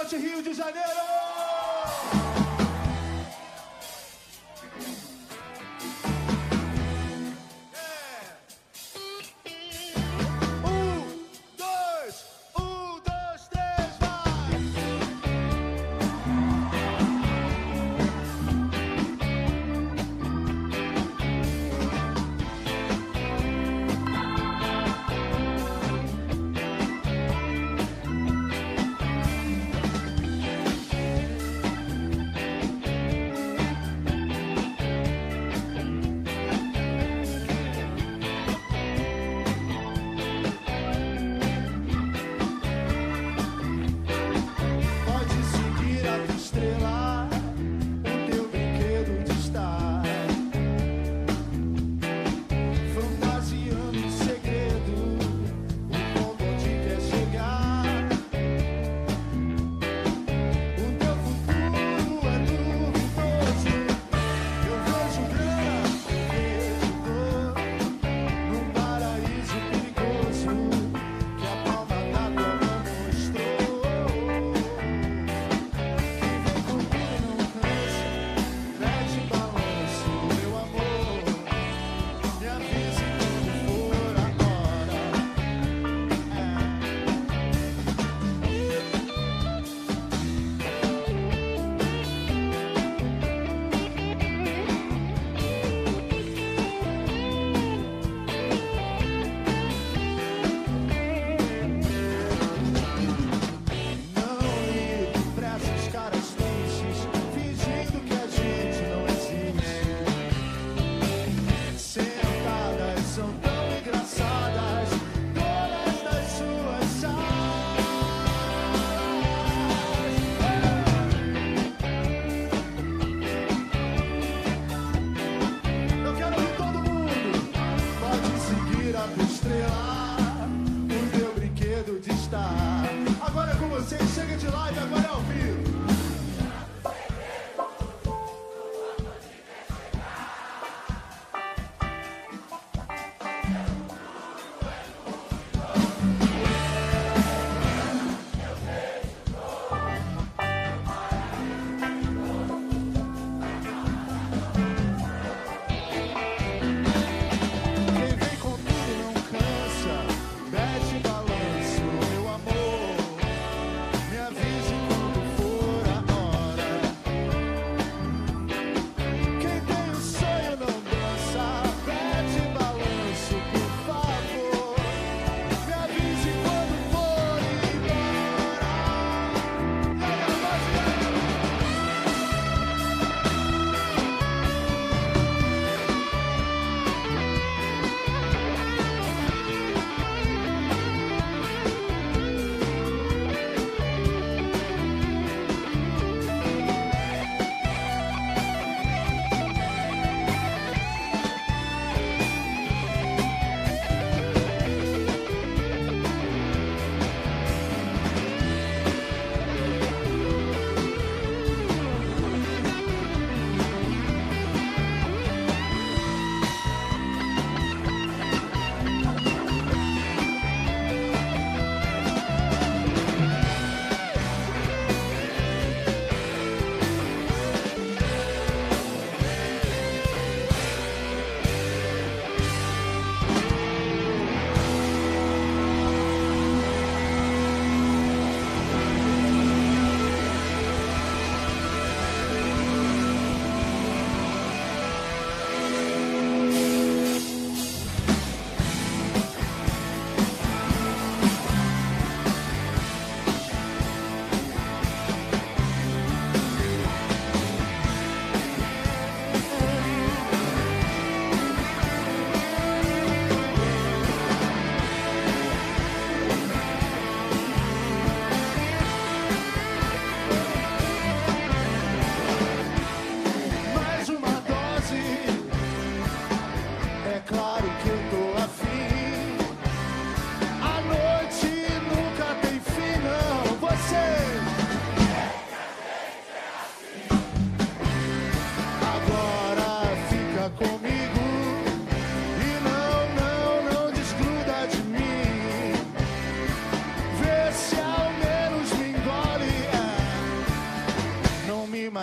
Norte, Rio de Janeiro!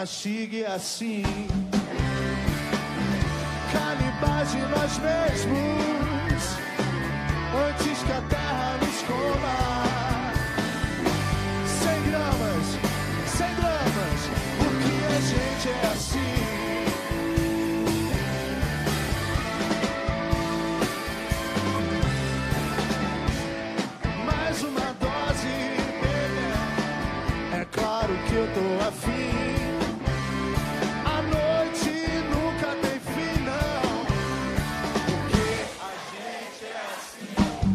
mastigue assim. Canibais de nós mesmos, antes que a terra nos coma. Sem dramas, porque a gente é assim. Mais uma dose, baby, é claro que eu tô afim. A noite nunca tem fim, não, porque a gente é assim.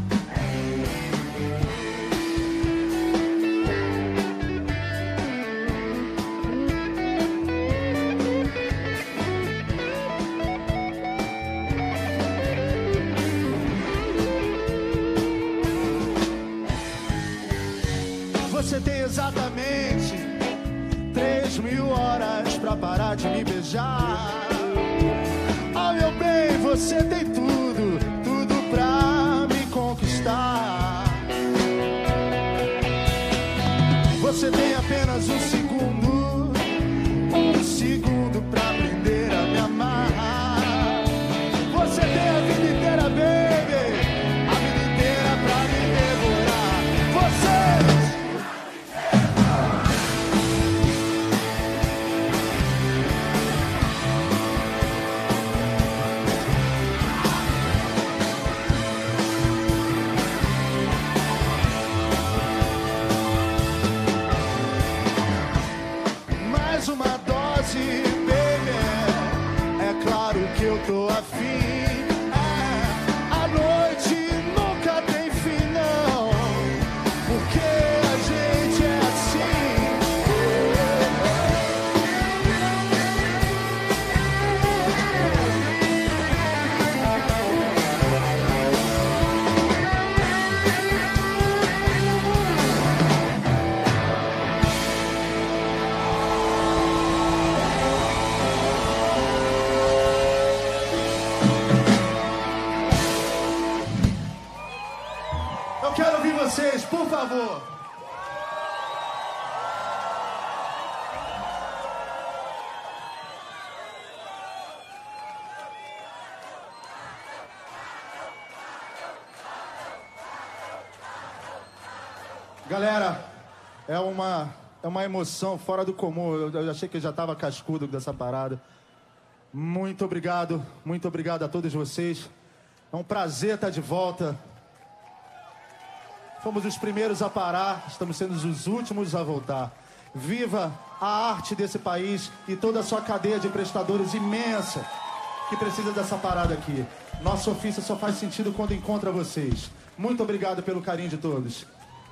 Você tem exatamente 3.000 horas pra parar de me beijar. Oh, meu bem, você tem tudo pra me conquistar. Você tem apenas um segundo pra aprender a me amar. Você tem a vida inteira, baby, a vida inteira pra me devorar. Você... uma dose, baby, é claro que eu tô afim. A noite nunca tem fim, não, porque a gente é assim. Eu quero ouvir vocês, por favor. Galera, é uma emoção fora do comum. Eu achei que eu já estava cascudo dessa parada. Muito obrigado a todos vocês. É um prazer estar de volta. Fomos os primeiros a parar, estamos sendo os últimos a voltar. Viva a arte desse país e toda a sua cadeia de prestadores imensa que precisa dessa parada aqui. Nosso ofício só faz sentido quando encontra vocês. Muito obrigado pelo carinho de todos.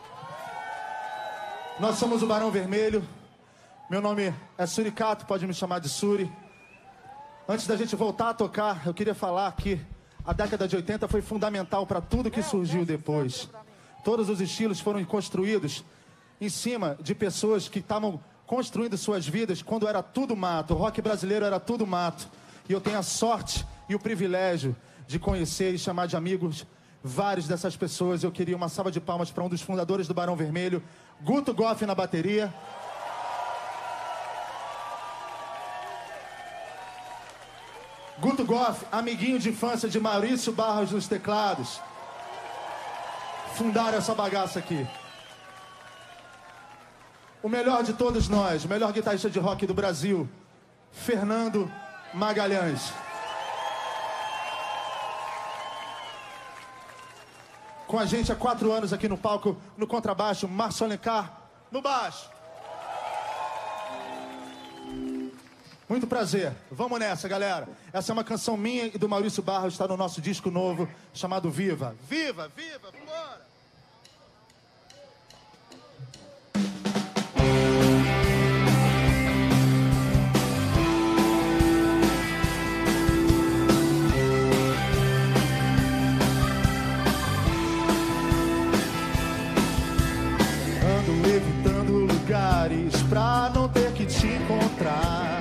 Nós somos o Barão Vermelho. Meu nome é Suricato, pode me chamar de Suri. Antes da gente voltar a tocar, eu queria falar que a década de 80 foi fundamental para tudo que surgiu depois. Todos os estilos foram construídos em cima de pessoas que estavam construindo suas vidas quando era tudo mato. O rock brasileiro era tudo mato. E eu tenho a sorte e o privilégio de conhecer e chamar de amigos várias dessas pessoas. Eu queria uma salva de palmas para um dos fundadores do Barão Vermelho, Guto Goff na bateria. Guto Goff, amiguinho de infância de Maurício Barros nos teclados. Fundaram essa bagaça aqui. O melhor de todos nós, o melhor guitarrista de rock do Brasil, Fernando Magalhães. Com a gente há 4 anos aqui no palco, no contrabaixo, Márcio Alencar no baixo. Muito prazer. Vamos nessa, galera. Essa é uma canção minha e do Maurício Barros, está no nosso disco novo, chamado Viva. Viva, viva, vambora! Ando evitando lugares pra não ter que te encontrar.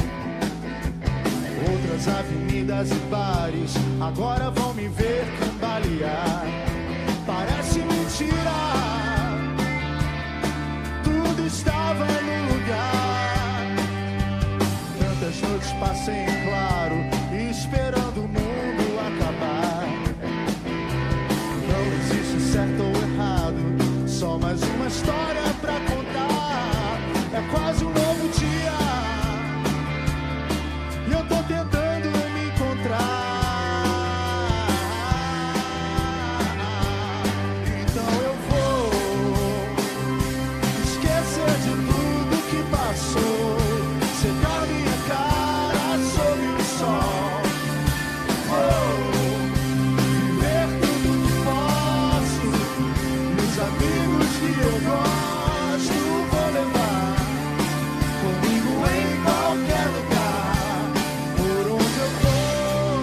Outras avenidas e bares agora vão me ver cambalear. Parece mentira, tudo estava no lugar. certo ou errado, só mais uma história pra contar. É quase um novo dia e eu tô tentando me encontrar. Então eu vou esquecer de tudo que passou, secar minha cara sob o sol. Vou viver tudo que posso, e os amigos que eu gosto vou levar comigo em qualquer lugar, por onde eu for.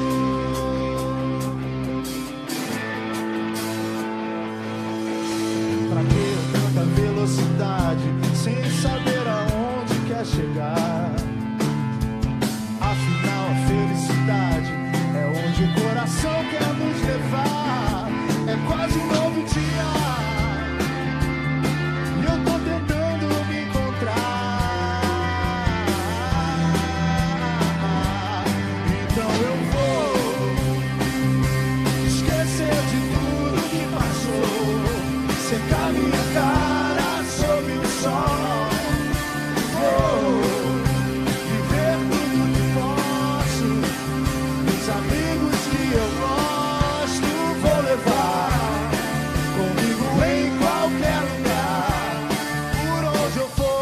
Pra que tanta velocidade, sem saber aonde quer chegar? Afinal, a felicidade é onde o coração quer nos levar. É quase um novo dia e eu tô tentando me encontrar. Então eu vou esquecer de tudo que passou, secar minha cara sob o sol. Vou viver tudo que posso, os amigos que eu gosto vou levar comigo em qualquer lugar, por onde eu for.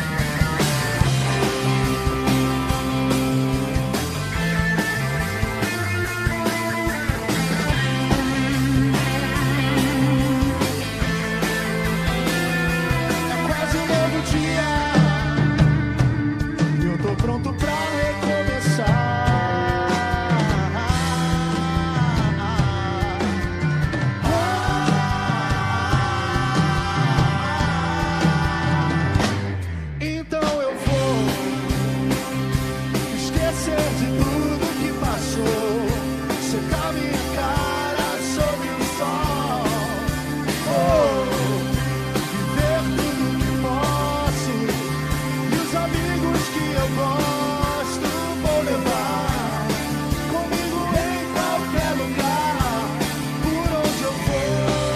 É quase um novo dia e eu tô pronto pra recomeçar. Então eu vou esquecer de tudo que passou, secar minha cara sob o sol. Vou viver tudo que posso, e os amigos que eu gosto vou levar comigo em qualquer lugar, por onde eu for.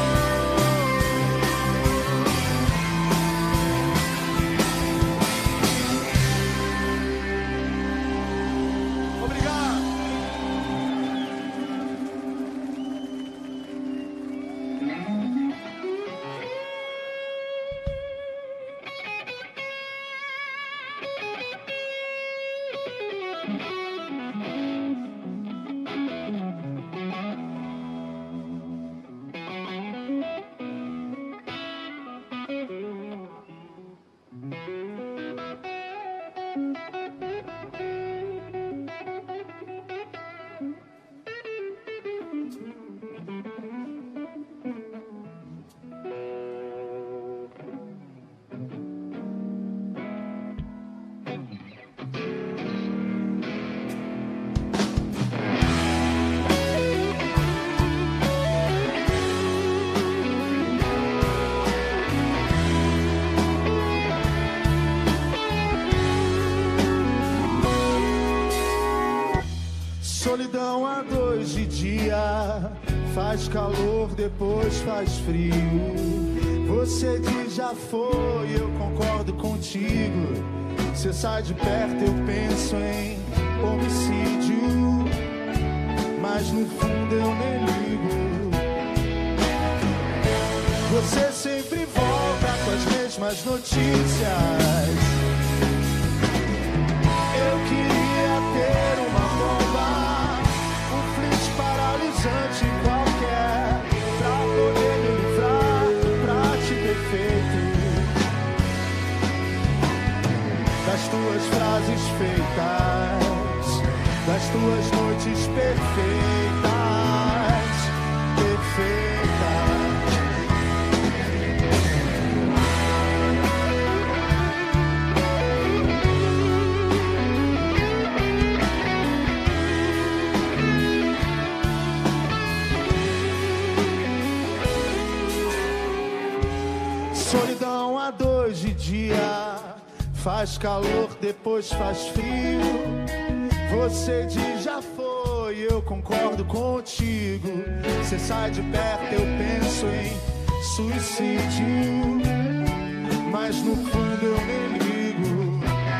Obrigado. Solidão a dois de dia, faz calor, depois faz frio. Você diz já foi, eu concordo contigo. Você sai de perto, eu penso em homicídio, mas no fundo eu nem ligo. Você sempre volta com as mesmas notícias. Eu queria ter uma bomba, um flash paralisante qualquer, pra poder me livrar, pra te ter feito das tuas frases feitas, das tuas noites perfeitas, perfeitas. Solidão a dois de dia, faz calor, depois faz frio. Você diz já foi, eu concordo contigo. Você sai de perto, eu penso em suicídio, mas no fundo eu nem ligo.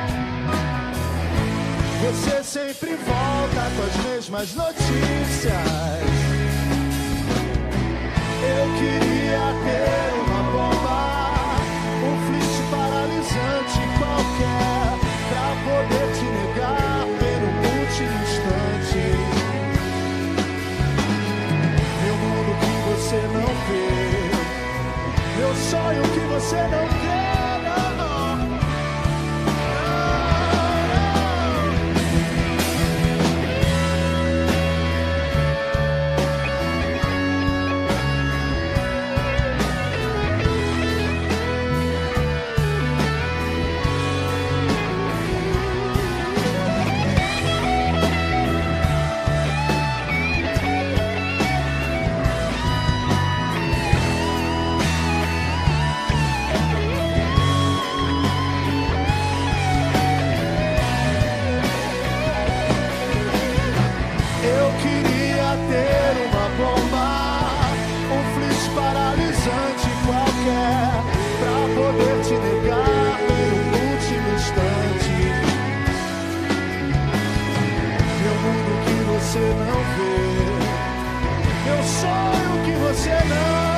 Você sempre volta com as mesmas notícias. Eu queria ter uma bomba, um flash paralisante qualquer, pra poder te negar pelo último instante. Meu mundo que você não vê, meu sonho que você não quer, não, não. Você não vê, meu sonho que você não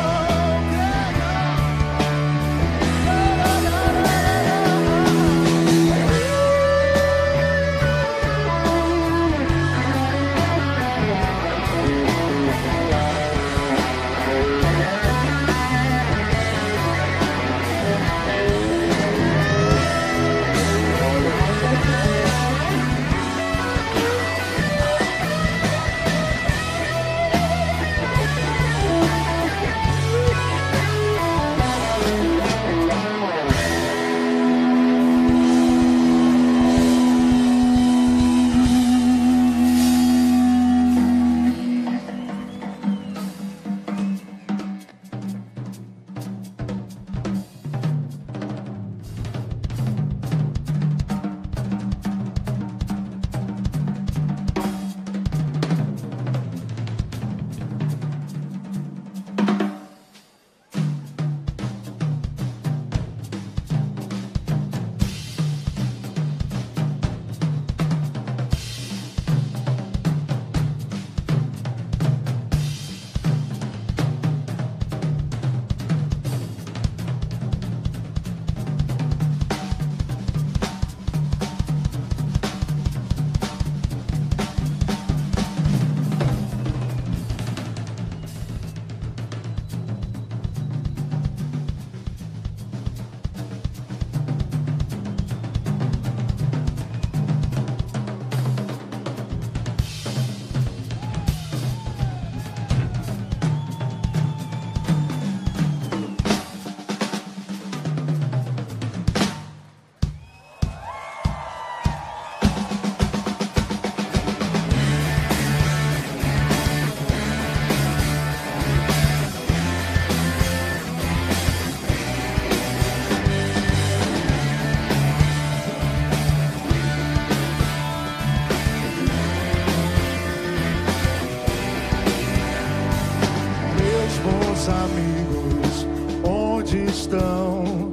amigos, onde estão?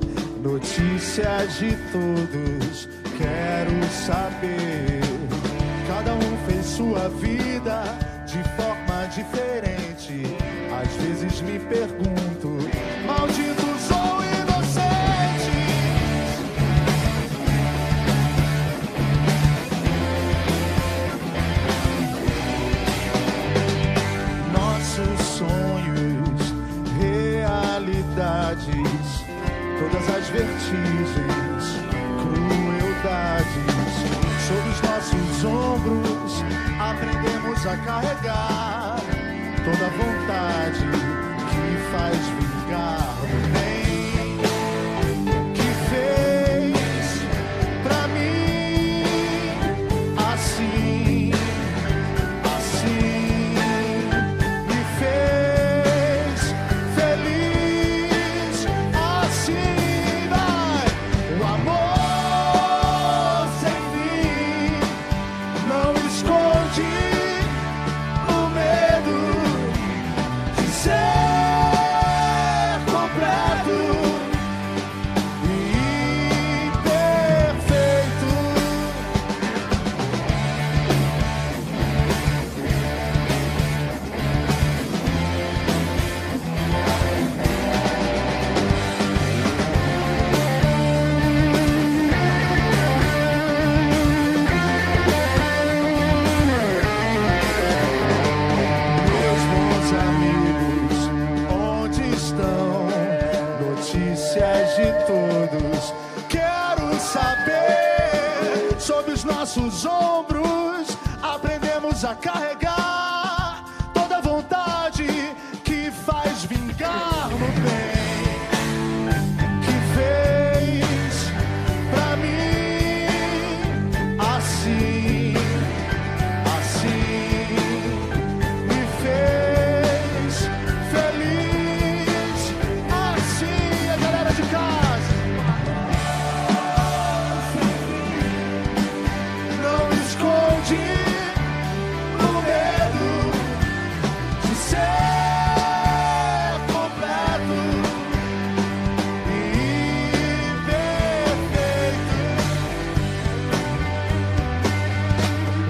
Notícias de todos, quero saber. Cada um fez sua vida de forma diferente. Às vezes me pergunto, malditos ou inocentes? Nossos sonhos, realidades, todas as vertigens, crueldades, sobre os nossos ombros aprendemos a carregar toda a vontade que faz vingar o bem que fez pra mim assim, assim me fez feliz, assim vai o amor sem fim, não esconde o medo de ser carências de todos. Quero saber sobre os nossos ombros. Aprendemos a carregar toda vontade que faz vingar no bem que fez pra mim assim, assim me fez feliz, assim. A galera de casa não esconde o medo de ser completo e perfeito. O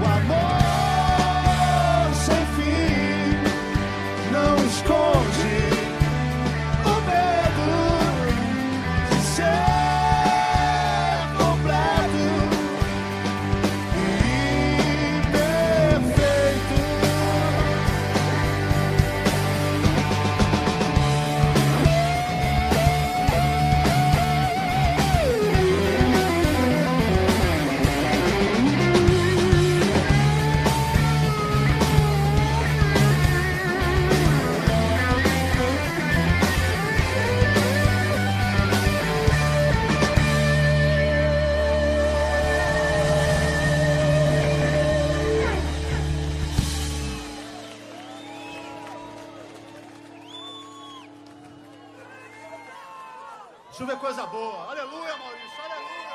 amor sem fim não esconde o medo de ser completo e perfeito. Chuva é coisa boa. Aleluia, Maurício. Aleluia.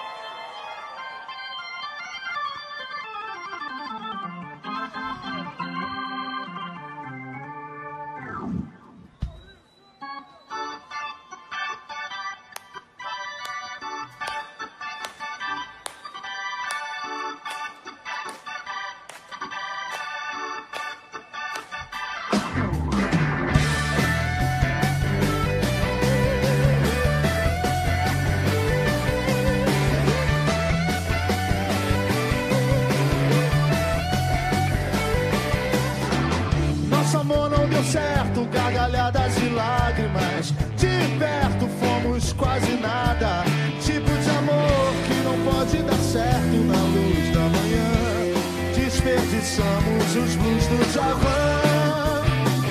Nosso amor não deu certo, gargalhadas e lágrimas. De perto fomos quase nada. Tipo de amor que não pode dar certo na luz da manhã. Desperdiçamos os blues do Djavan.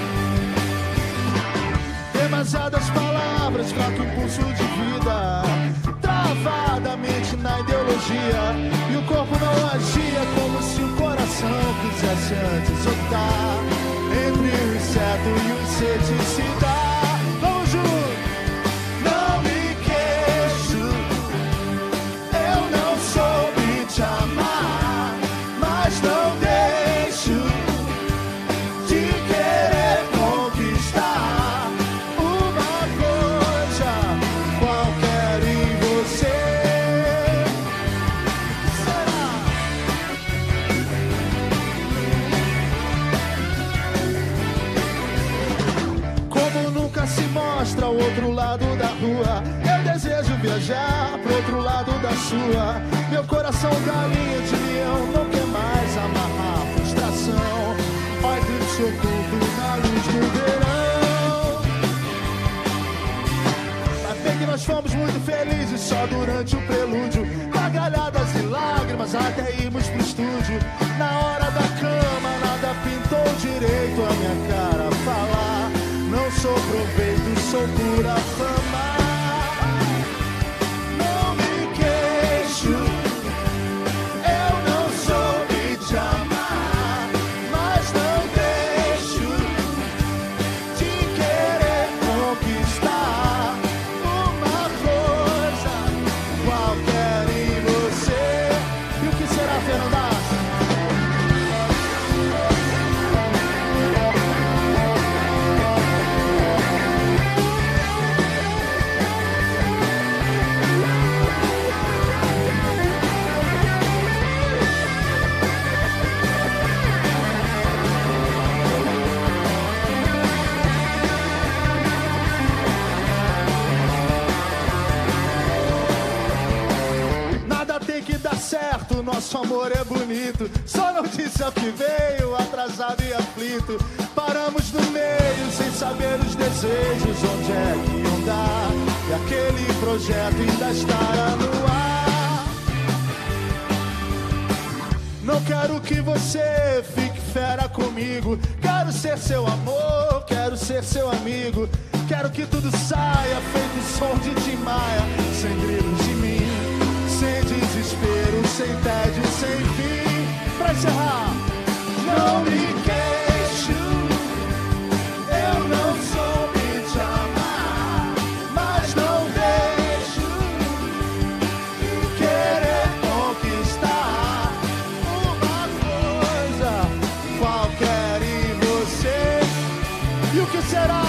Demasiadas palavras, fraco impulso de vida. Travadamente na ideologia. E o corpo não agia como se o coração quisesse antes optar entre o inseto e o inseticida. Vamos juntos! Não me queixo, eu não soube te amar, mas não deixo de querer conquistar uma coisa qualquer em você. Será? Como nunca se mostra o outro lado da rua, eu desejo viajar pro outro lado da sua. Meu coração galinha de leão não quer mais amarrar a frustração. Ó eclipse oculto na luz do verão. Mas bem que nós fomos muito felizes só durante o prelúdio. Gargalhadas e lágrimas até irmos pro estúdio. Na hora da cama nada pintou direito a minha cara falar. Não sou proveito, sou pura fama. Não me queixo, eu não soube te amar, mas não deixo de querer conquistar uma coisa qualquer em você. E o que será, Fernanda? Certo, nosso amor é bonito. Só notícia que veio atrasado e aflito. Paramos no meio sem saber os desejos, onde é que iam dar. E aquele projeto ainda estará no ar. Não quero que você fique fera comigo. Quero ser seu amor, quero ser seu amigo. Quero que tudo saia feito som de Tim Maia. Sem gritos de mim, sem desespero, sem tédio, sem fim. Pra encerrar, não me queixo, eu não soube te amar, mas não deixo querer conquistar uma coisa qualquer em você. E o que será?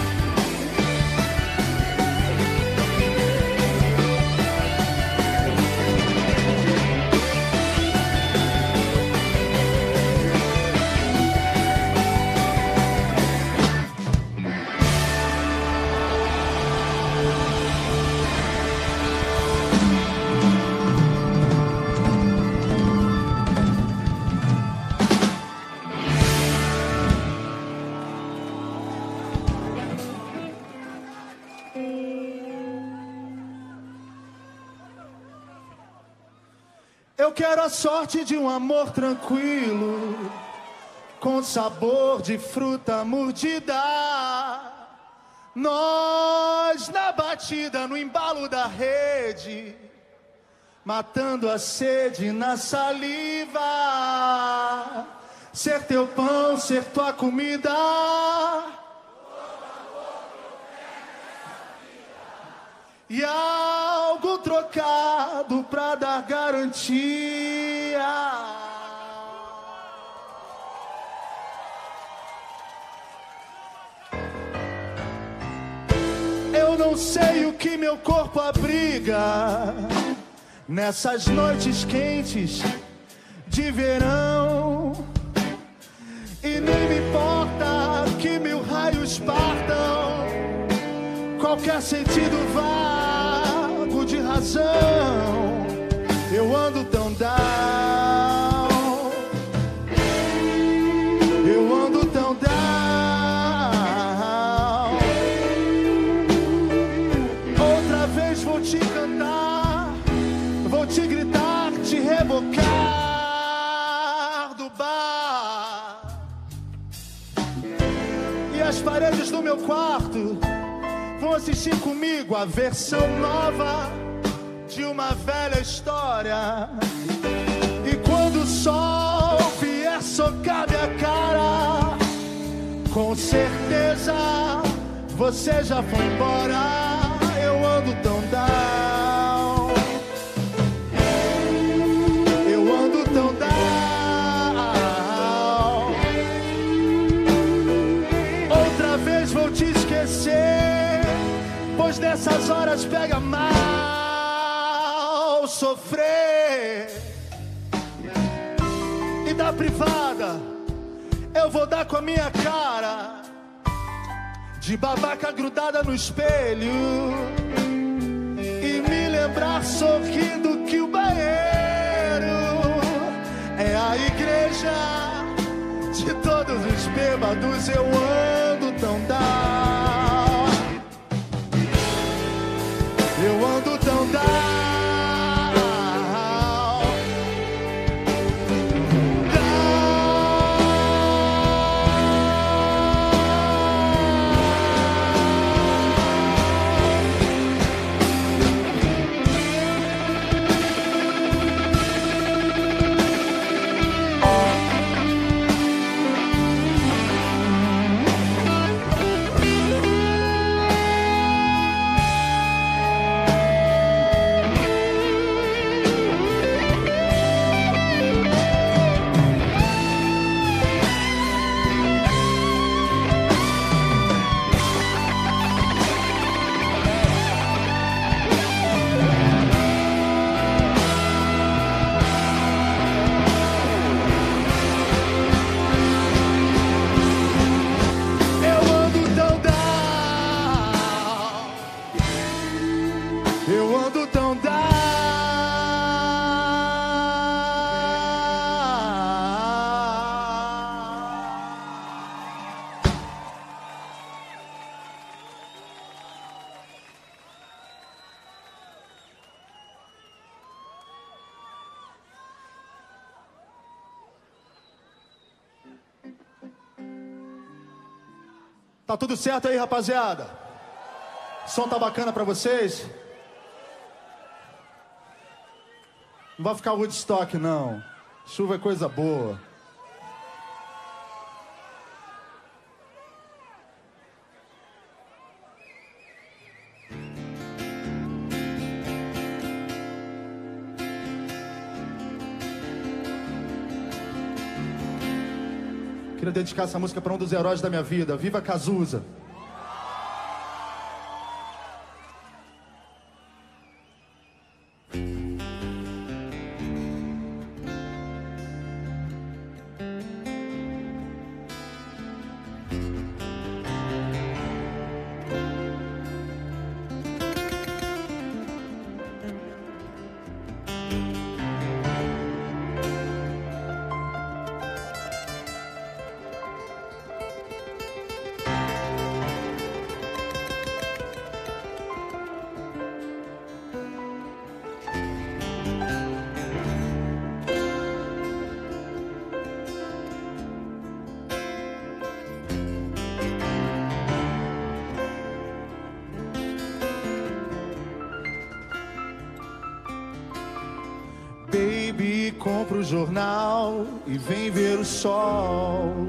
Eu quero a sorte de um amor tranquilo, com sabor de fruta mordida. Nós na batida, no embalo da rede, matando a sede na saliva. Ser teu pão, ser tua comida. E algo trocado pra dar garantia. Eu não sei o que meu corpo abriga nessas noites quentes de verão. E nem me importa que 1000 raios partam qualquer sentido vago de razão. Eu ando tão down, eu ando tão down. Outra vez vou te cantar, vou te gritar, te rebocar do bar. E as paredes do meu quarto vão assistir comigo a versão nova de uma velha história. E quando o sol vier socar minha cara, com certeza você já foi embora. Eu ando tão down, eu ando tão down. Outra vez vou te esquecer, pois nessas horas pega mal sofrer. E da privada eu vou dar com a minha cara de babaca grudada no espelho e me lembrar sorrindo que o banheiro é a igreja de todos os bêbados. Eu ando tão down, eu ando tão down. Tá tudo certo aí, rapaziada? O som tá bacana pra vocês? Não vai ficar Woodstock, não. Chuva é coisa boa. Queria dedicar essa música para um dos heróis da minha vida. Viva Cazuza! Baby, compra o jornal e vem ver o sol.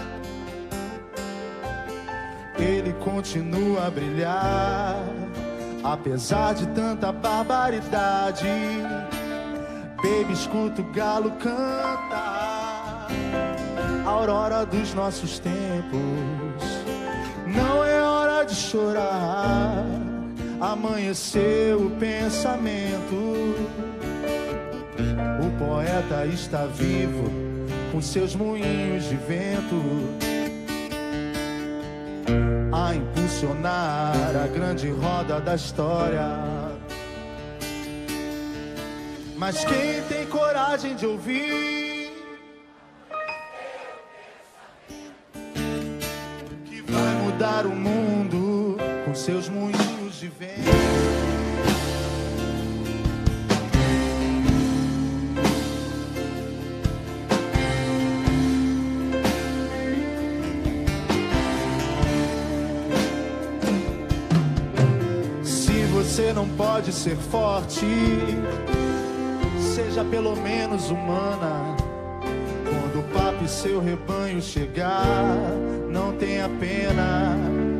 Ele continua a brilhar, apesar de tanta barbaridade. Baby, escuta o galo cantar, a aurora dos nossos tempos. Não é hora de chorar, amanheceu o pensamento. O poeta está vivo, com seus moinhos de vento, a impulsionar a grande roda da história. Mas quem tem coragem de ouvir, que vai mudar o mundo com seus moinhos de vento? Você não pode ser forte, seja pelo menos humana. Quando o papo e seu rebanho chegar, não tenha pena.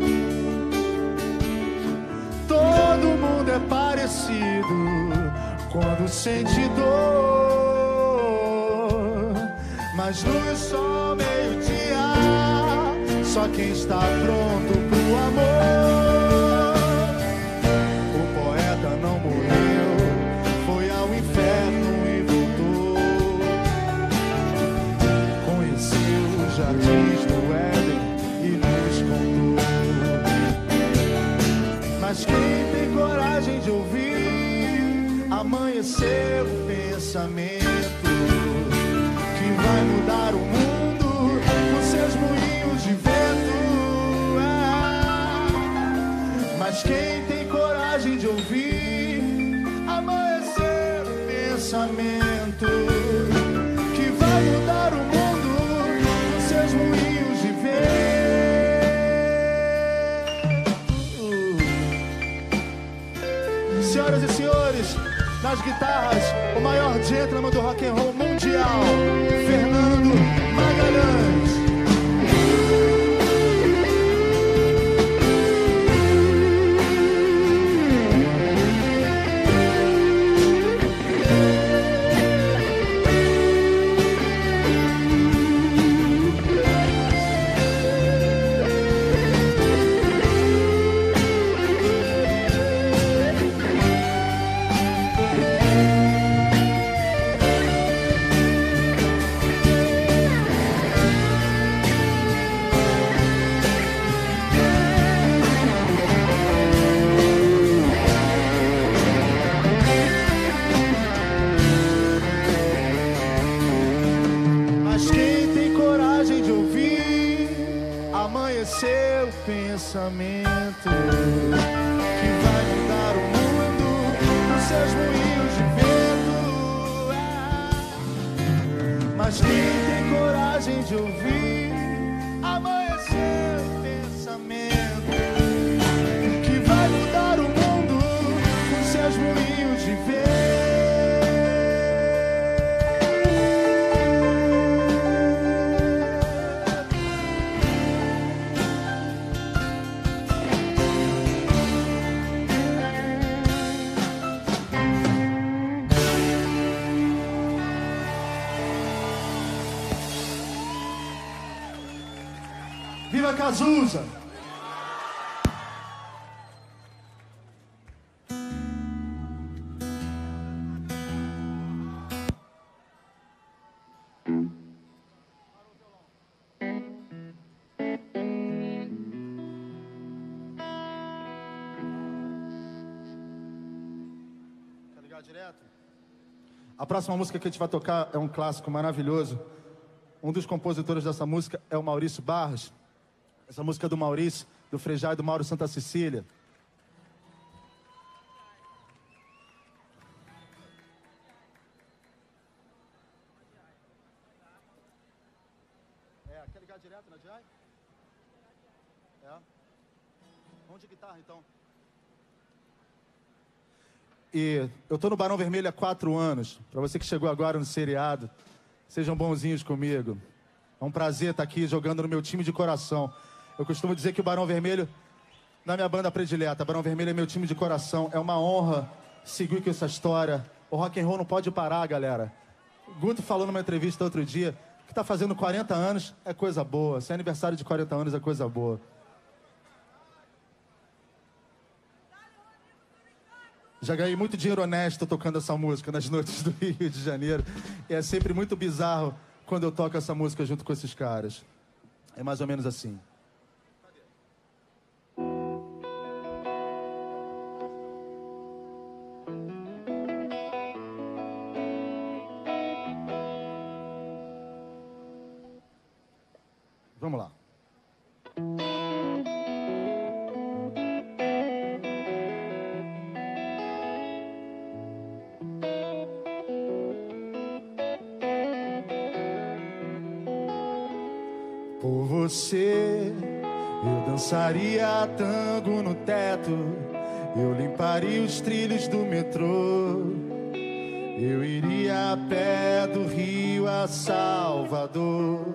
Todo mundo é parecido quando sente dor, mas luz e sol, meio-dia, só quem está pronto pro amor. Não morreu, foi ao inferno e voltou. Conheceu os jardins do Éden e nos contou. Mas quem tem coragem de ouvir, amanheceu o pensamento que vai mudar o mundo com seus moinhos de vento. Mas quem tem coragem de ouvir, amanhecer o pensamento que vai mudar o mundo com seus moinhos de vento. Senhoras e senhores, nas guitarras, o maior gentleman do rock and roll mundial, Fernando Magalhães. Seu pensamento que vai mudar o mundo com seus moinhos de vento. Mas quem tem coragem de ouvir, amanhecer o pensamento Cazuza. Direto. A próxima música que a gente vai tocar é um clássico maravilhoso. Um dos compositores dessa música é o Maurício Barros. Essa música é do Maurício, do Frejá e do Mauro Santa Cecília. Quer ligar direto na DI? Vamos de guitarra então. E eu tô no Barão Vermelho há 4 anos. Para você que chegou agora no seriado, sejam bonzinhos comigo. É um prazer estar aqui jogando no meu time de coração. Eu costumo dizer que o Barão Vermelho não é minha banda predileta. Barão Vermelho é meu time de coração. É uma honra seguir com essa história. O rock and roll não pode parar, galera. O Guto falou numa entrevista outro dia que tá fazendo 40 anos é coisa boa. Se é aniversário de 40 anos é coisa boa. Já ganhei muito dinheiro honesto tocando essa música nas noites do Rio de Janeiro. E é sempre muito bizarro quando eu toco essa música junto com esses caras. É mais ou menos assim. Vamos lá. Por você, eu dançaria tango no teto, eu limparia os trilhos do metrô, eu iria a pé do Rio a Salvador,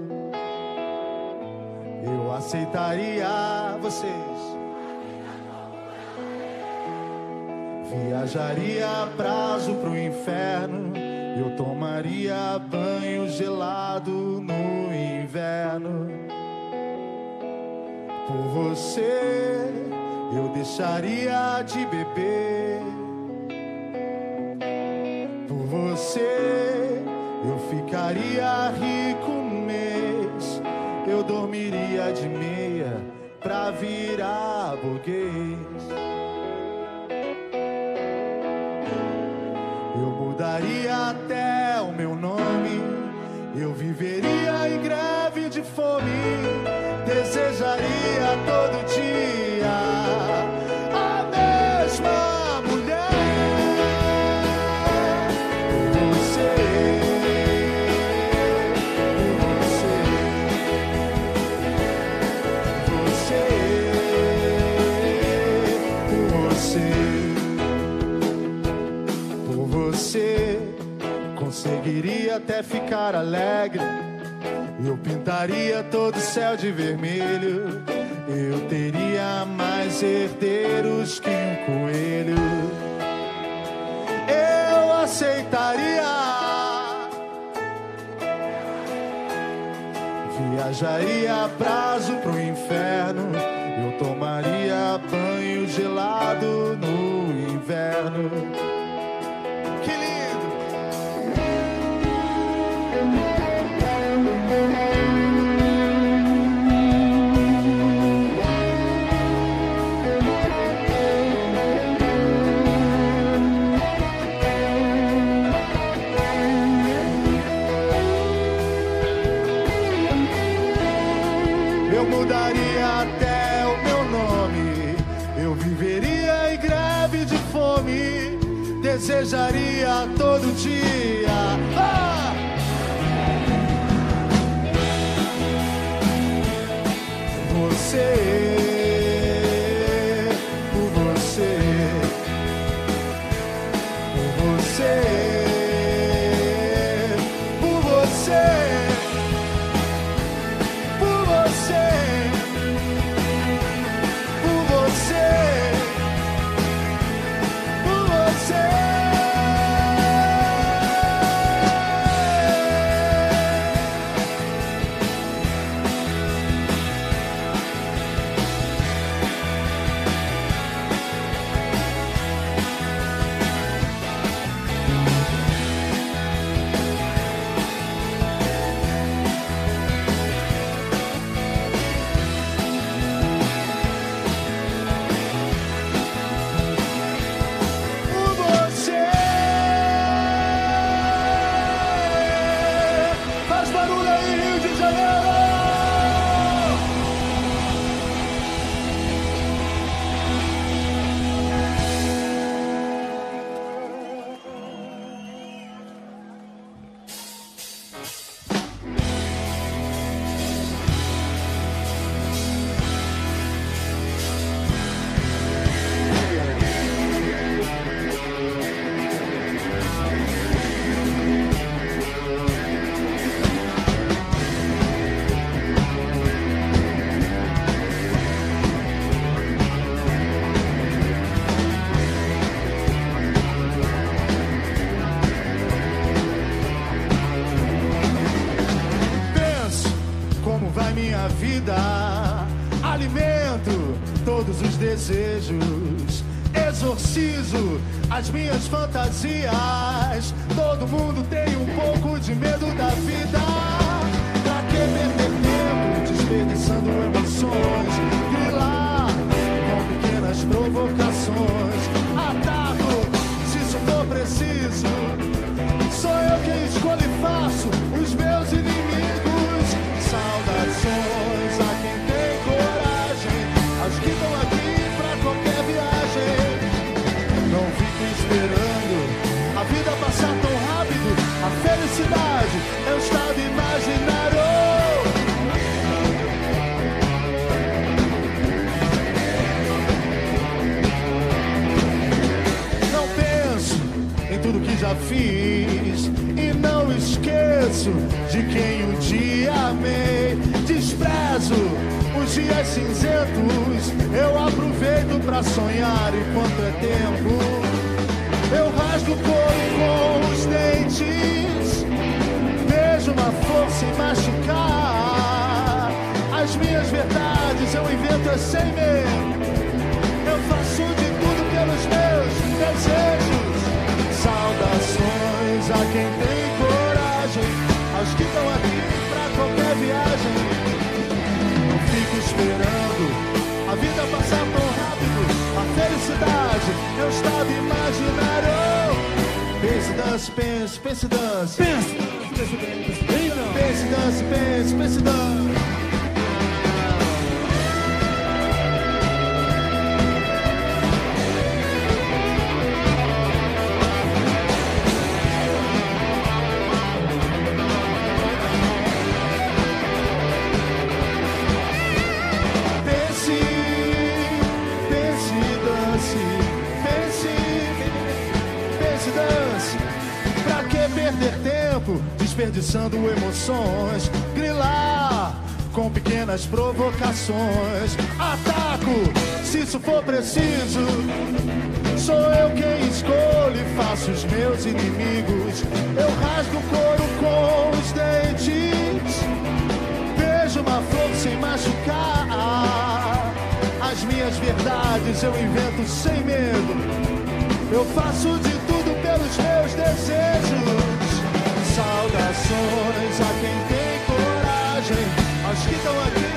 eu aceitaria vocês, viajaria a prazo pro inferno, eu tomaria banho gelado no inverno. Por você, eu deixaria de beber. Por você, eu ficaria rico um mês. Eu dormiria de meia pra virar burguês. Eu mudaria até o meu nome. Eu viveria em greve de fome. Desejaria todo dia a mesma mulher. Por você, por você, conseguiria até ficar alegre. Eu pintaria todo o céu de vermelho. Eu teria mais herdeiros que um coelho. Eu aceitaria. Viajaria a prazo pro inferno. Eu tomaria banho gelado no inverno. Que lindo! Eu mudaria até o meu nome. Eu viveria em greve de fome. Desejaria todo dia. Você, por você, por você, por você, por você, por você, por você. desejos, exorcizo as minhas fantasias. Todo mundo tem um pouco de medo da vida. Pra que perder tempo desperdiçando emoções? Grilar com pequenas provocações. Ataco se isso for preciso. Sou eu quem escolho e faço os meus inimigos. Saudações a quem tem coragem, aos que estão aqui pra qualquer viagem. Não fico esperando a vida passar tão rápido. A felicidade é um estado imaginário. Não penso em tudo que já fiz e não esqueço de quem um dia amei. Desprezo os dias cinzentos, eu aproveito pra sonhar enquanto é tempo. Eu rasgo o couro com os dentes, vejo uma força em machucar. As minhas verdades eu invento sem medo. Eu faço de tudo pelos meus desejos. Saudações a quem tem coragem, aos que estão aqui pra qualquer viagem. Não fico esperando a vida passar tão rápido. A felicidade é um estado imaginário. Pense, dance, pense, pense, dance. Pense, dance, pense, pense, dance. Perder tempo desperdiçando emoções. Grilar com pequenas provocações. Ataco se isso for preciso. Sou eu quem escolho e faço os meus inimigos. Eu rasgo o couro com os dentes, vejo uma flor sem machucar. As minhas verdades eu invento sem medo. Eu faço de tudo pelos meus desejos. Saudações a quem tem coragem, aos que estão aqui.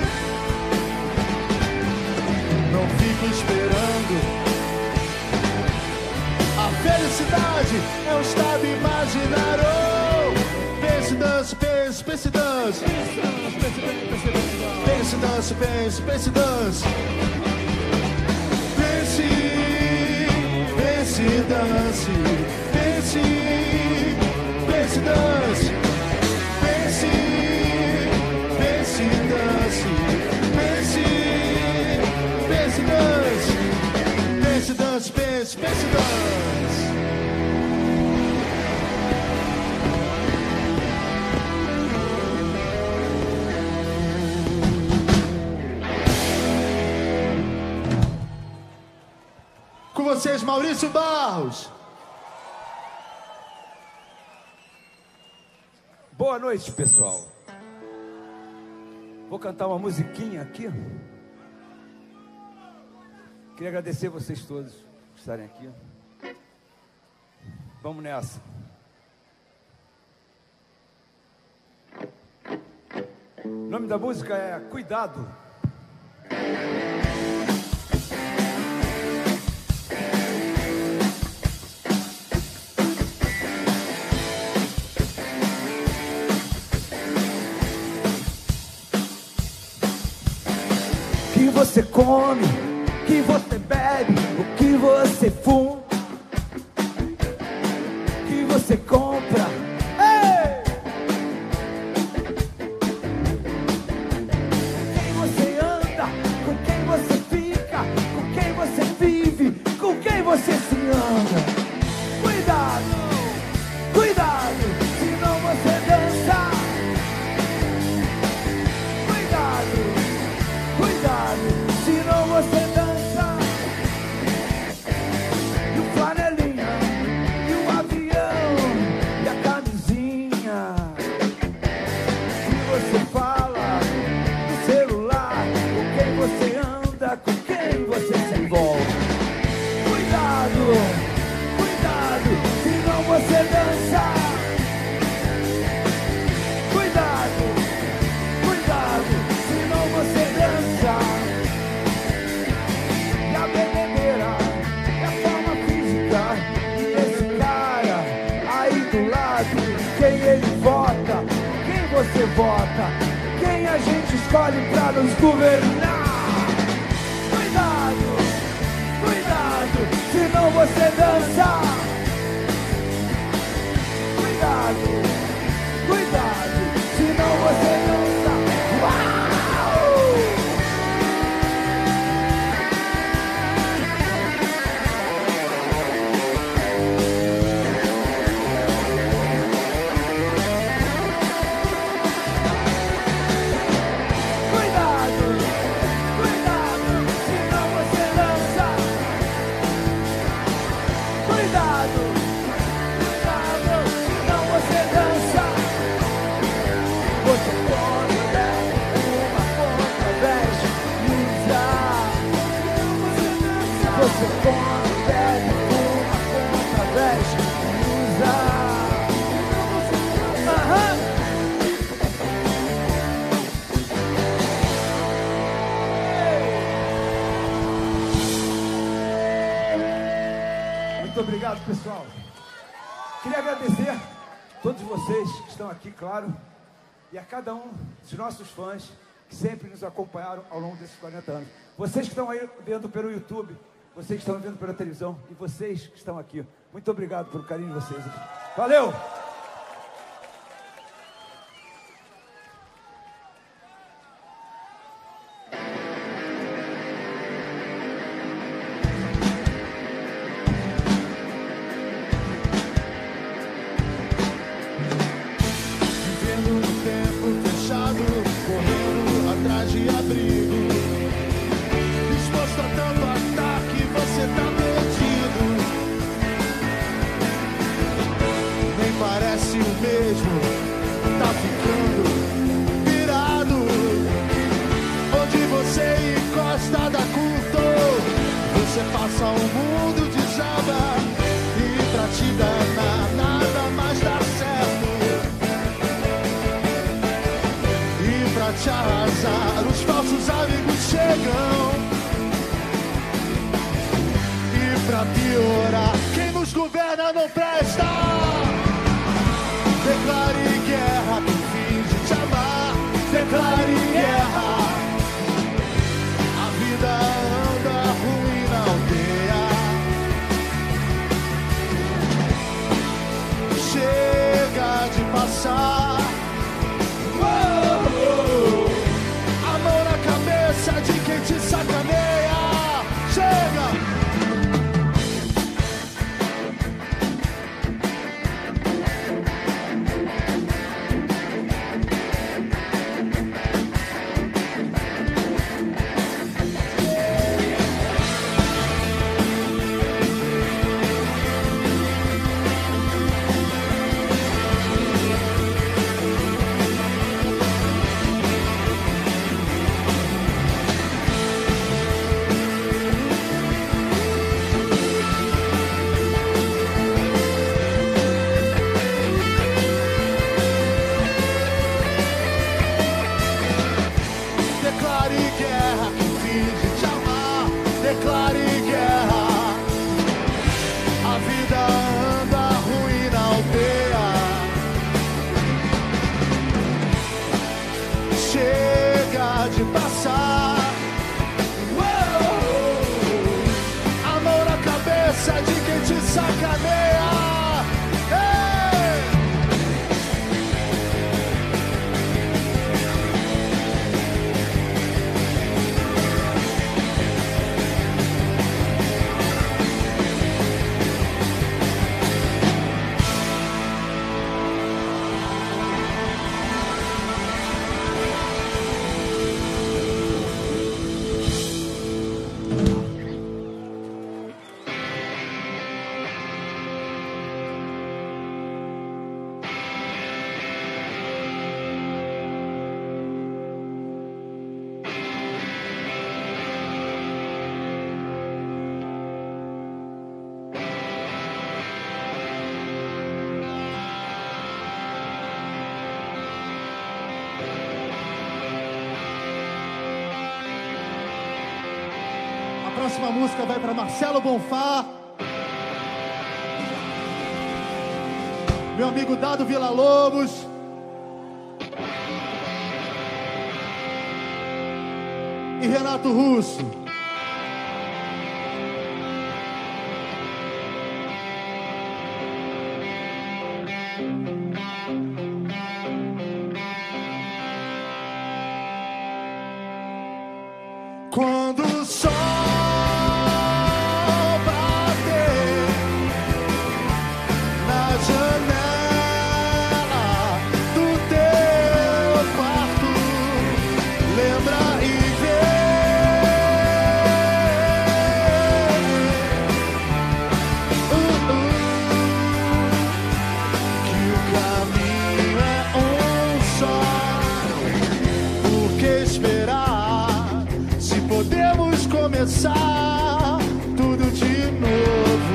Não fico esperando. A felicidade é um estado imaginário. Pense, dance, pense, pense, dance. Pense, dance, pense, pense, dance. Pense, pense, dance. Pense, pense, dance. Pense, pense, dance. Pense, pense, dance. Pense, dance, pense, pense, dance. Com vocês, Maurício Barros. Boa noite, pessoal. Vou cantar uma musiquinha aqui. Queria agradecer vocês todos por estarem aqui. Vamos nessa. O nome da música é Cuidado. O que você come, o que você bebe, o que você fuma, o que você compra. Ei! Com quem você anda, com quem você fica, com quem você vive, com quem você se anda. Cuidado, cuidado, senão você dança. Senão você dança. E o flanelinha, e o avião, e a camisinha. Se você fala no celular, com quem você anda, com quem você se envolve. vota, quem a gente escolhe pra nos governar. Cuidado, cuidado, senão você dança. Cuidado, cuidado, senão você dança. Uau! Cuidado, cuidado, senão você dança. Cuidado, cuidado, senão você dança. Você pode dar uma ponta, veste e usa. Você pode dar uma ponta, veste e usa. Aham. Muito obrigado, pessoal. Queria agradecer a todos vocês que estão aqui, claro, e a cada um dos nossos fãs que sempre nos acompanharam ao longo desses 40 anos. Vocês que estão aí vendo pelo YouTube, vocês que estão vendo pela televisão e vocês que estão aqui. Muito obrigado pelo carinho de vocês. Valeu! Vivendo no tempo fechado, correndo atrás de abrigo, disposto a tanto ataque, você tá perdido. Nem parece o mesmo, tá ficando virado. Onde você encosta da culto, você passa o mundo de Java, e pra te danar nada mais dá certo. Pra te arrasar, os falsos amigos chegam. E pra piorar, quem nos governa não presta. Declare guerra, com fim de te amar. Declare guerra. A vida anda ruim na aldeia. Chega de passar. A mão na cabeça de quem te sacaneia. Chega! Declare guerra, com fim de te amar. Declare guerra. A vida anda ruim na aldeia. Chega de passar. A mão na cabeça de quem te sacaneia. Ei! A próxima música vai para Marcelo Bonfá, meu amigo Dado Villa-Lobos, e Renato Russo. Quando o sol bater na janela do teu quarto, lembra e vê que o caminho é um só. Por que esperar se podemos começar tudo de novo?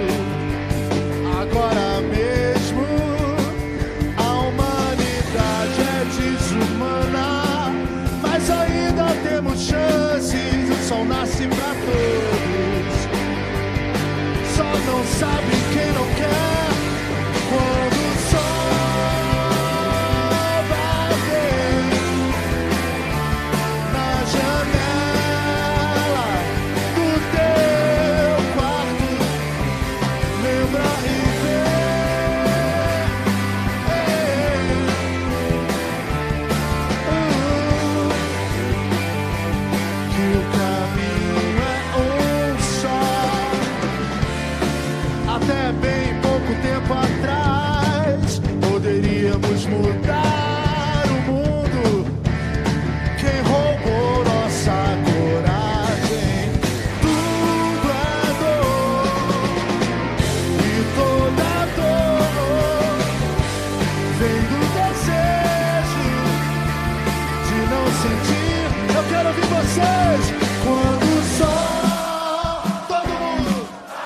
Agora mesmo a humanidade é desumana, mas ainda temos chances. O sol nasce pra todos, só não sabe quem não quer. Quando o sol bater na janela do teu quarto, lembra e vê que o caminho é um só. Até bem pouco tempo atrás poderíamos mudar o mundo. Quem roubou nossa coragem? Tudo é dor, e toda dor vem do desejo de não sentir. Eu quero ouvir vocês. Quando o sol, todo mundo.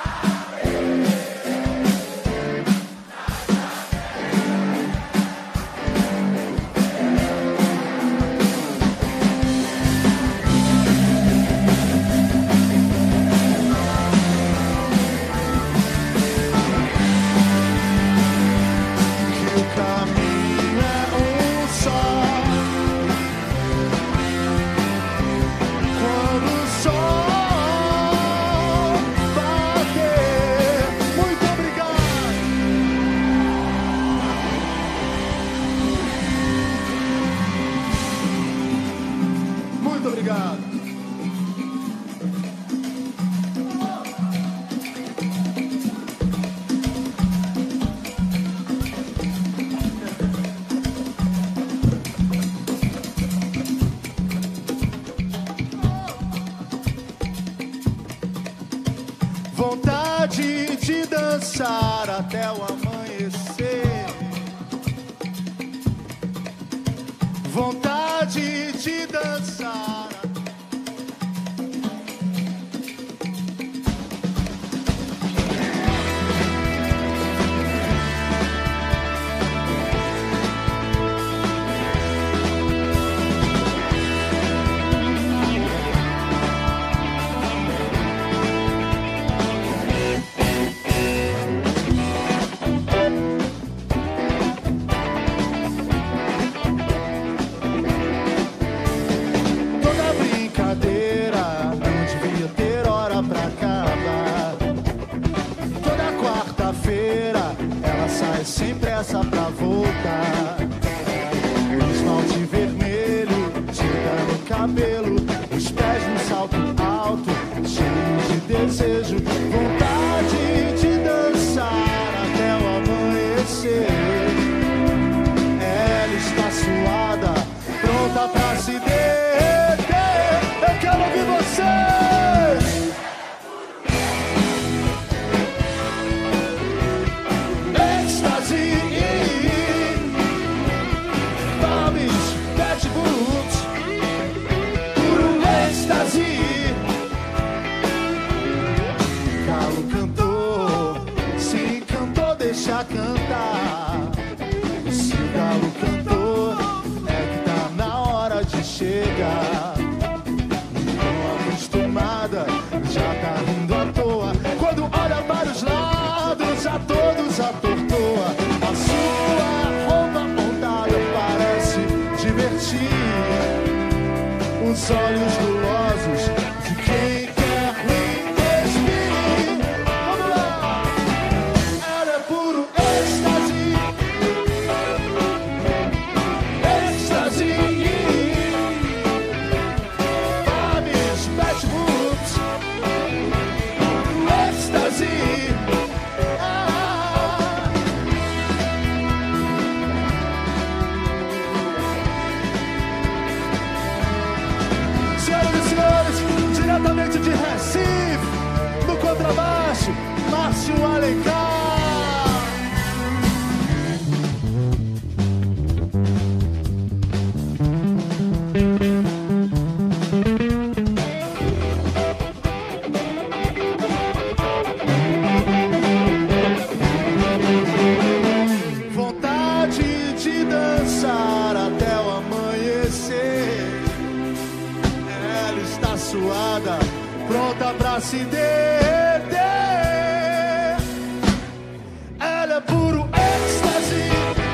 Que o caminho é um só. Quando o sol bater. Muito obrigado. Muito obrigado. Vontade de dançar até o amanhecer. Vontade de dançar. Toda brincadeira não devia ter hora pra acabar. Toda quarta-feira ela sai sem pressa pra voltar. O esmalte vermelho, tinta no cabelo, os pés no salto alto, cheios de desejo. Vontade de dançar até o amanhecer. Ela está suada, pronta pra se derreter. Eu quero ouvir vocês. Êxtase, Barbies, Pet Boots, puro êxtase. Galo cantou, se encantou, deixa cantar. Se o galo cantou, é que tá na hora de chegar. Não acostumada, já tá rindo à toa. Quando olha para os lados, a todos atordoa. A sua roupa montada parece divertir os olhos do Alencar. Vontade de dançar até o amanhecer. Ela está suada, pronta pra se derreter. Ela é puro êxtase,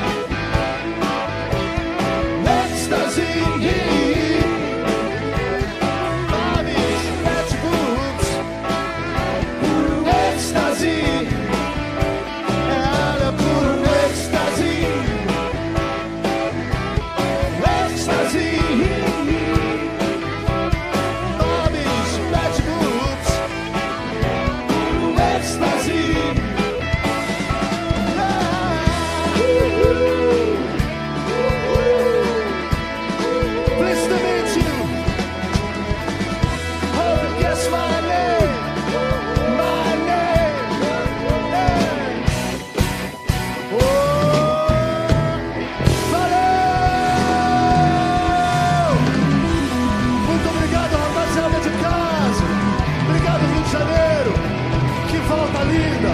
êxtase. Mames, pet boots, puro êxtase. Ela é puro êxtase, êxtase. Mames, pet boots, puro êxtase. Pleased to meet you. Hope you guess my name. My name. Hey. Oh, valeu! Muito obrigado, rapaziada de casa. Obrigado, Rio de Janeiro. Que volta linda.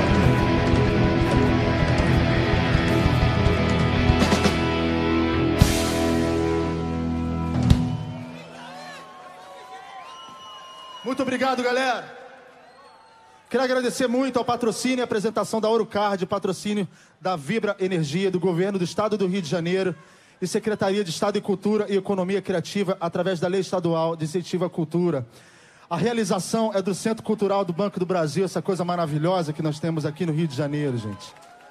Muito obrigado, galera. Quero agradecer muito ao patrocínio e apresentação da Ourocard, patrocínio da Vibra Energia, do Governo do Estado do Rio de Janeiro e Secretaria de Estado de Cultura e Economia Criativa, através da Lei Estadual de Incentivo à Cultura. A realização é do Centro Cultural do Banco do Brasil, essa coisa maravilhosa que nós temos aqui no Rio de Janeiro, gente.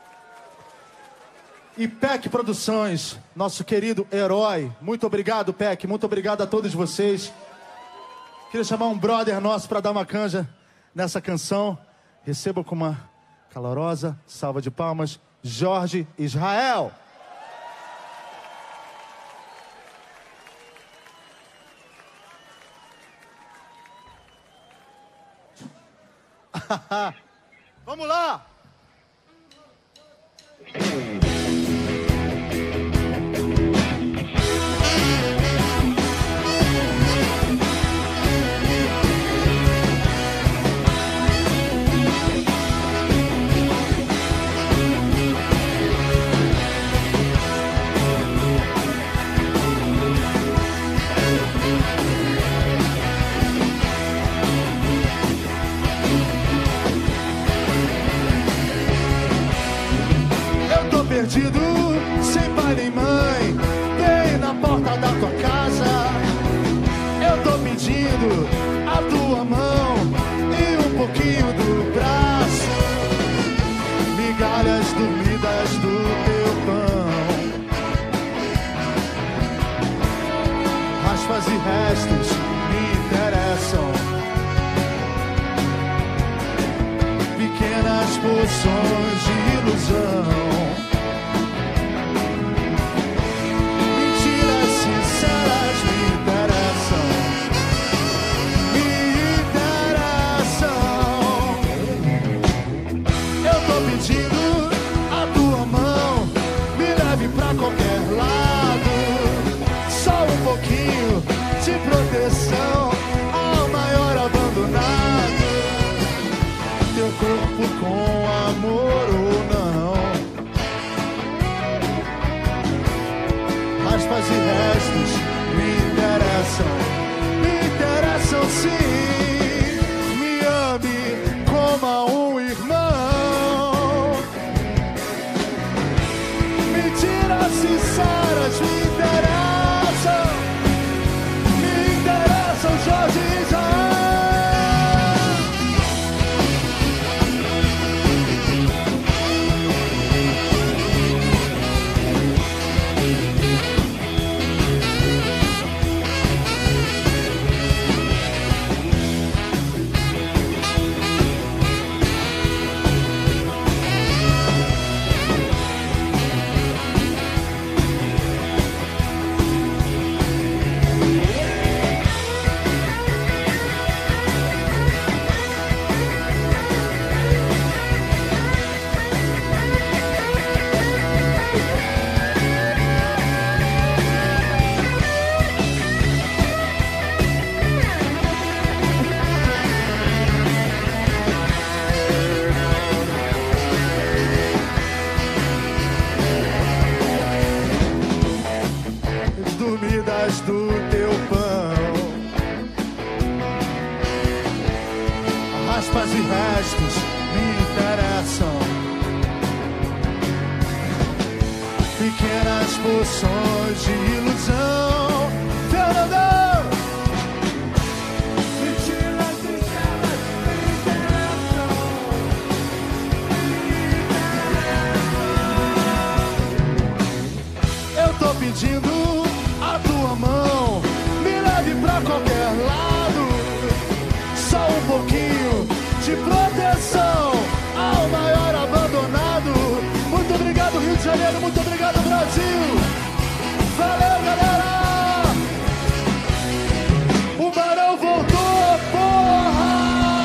E PEC Produções, nosso querido herói. Muito obrigado, PEC. Muito obrigado a todos vocês. Queria chamar um brother nosso para dar uma canja nessa canção. Receba com uma calorosa salva de palmas, Jorge Israel. Vamos lá! Perdido, sem pai nem mãe, bem na porta da tua casa. Eu tô pedindo a tua mão e um pouquinho do braço, migalhas dormidas do teu pão, raspas e restos me interessam, pequenas porções de ilusão. De proteção ao maior abandonado, teu corpo com amor ou não, raspas e restos me interessam sim, me ame como a um irmão, mentiras sinceras me interessam. Jorge Israel. poções de ilusão. Fernandão! Mentiras sinceras me interessam. Eu tô pedindo a tua mão, me leve pra qualquer lado. Só um pouquinho de proteção ao maior abandonado. Muito obrigado, Rio de Janeiro, muito obrigado, Brasil. Valeu, galera! O Barão voltou, porra!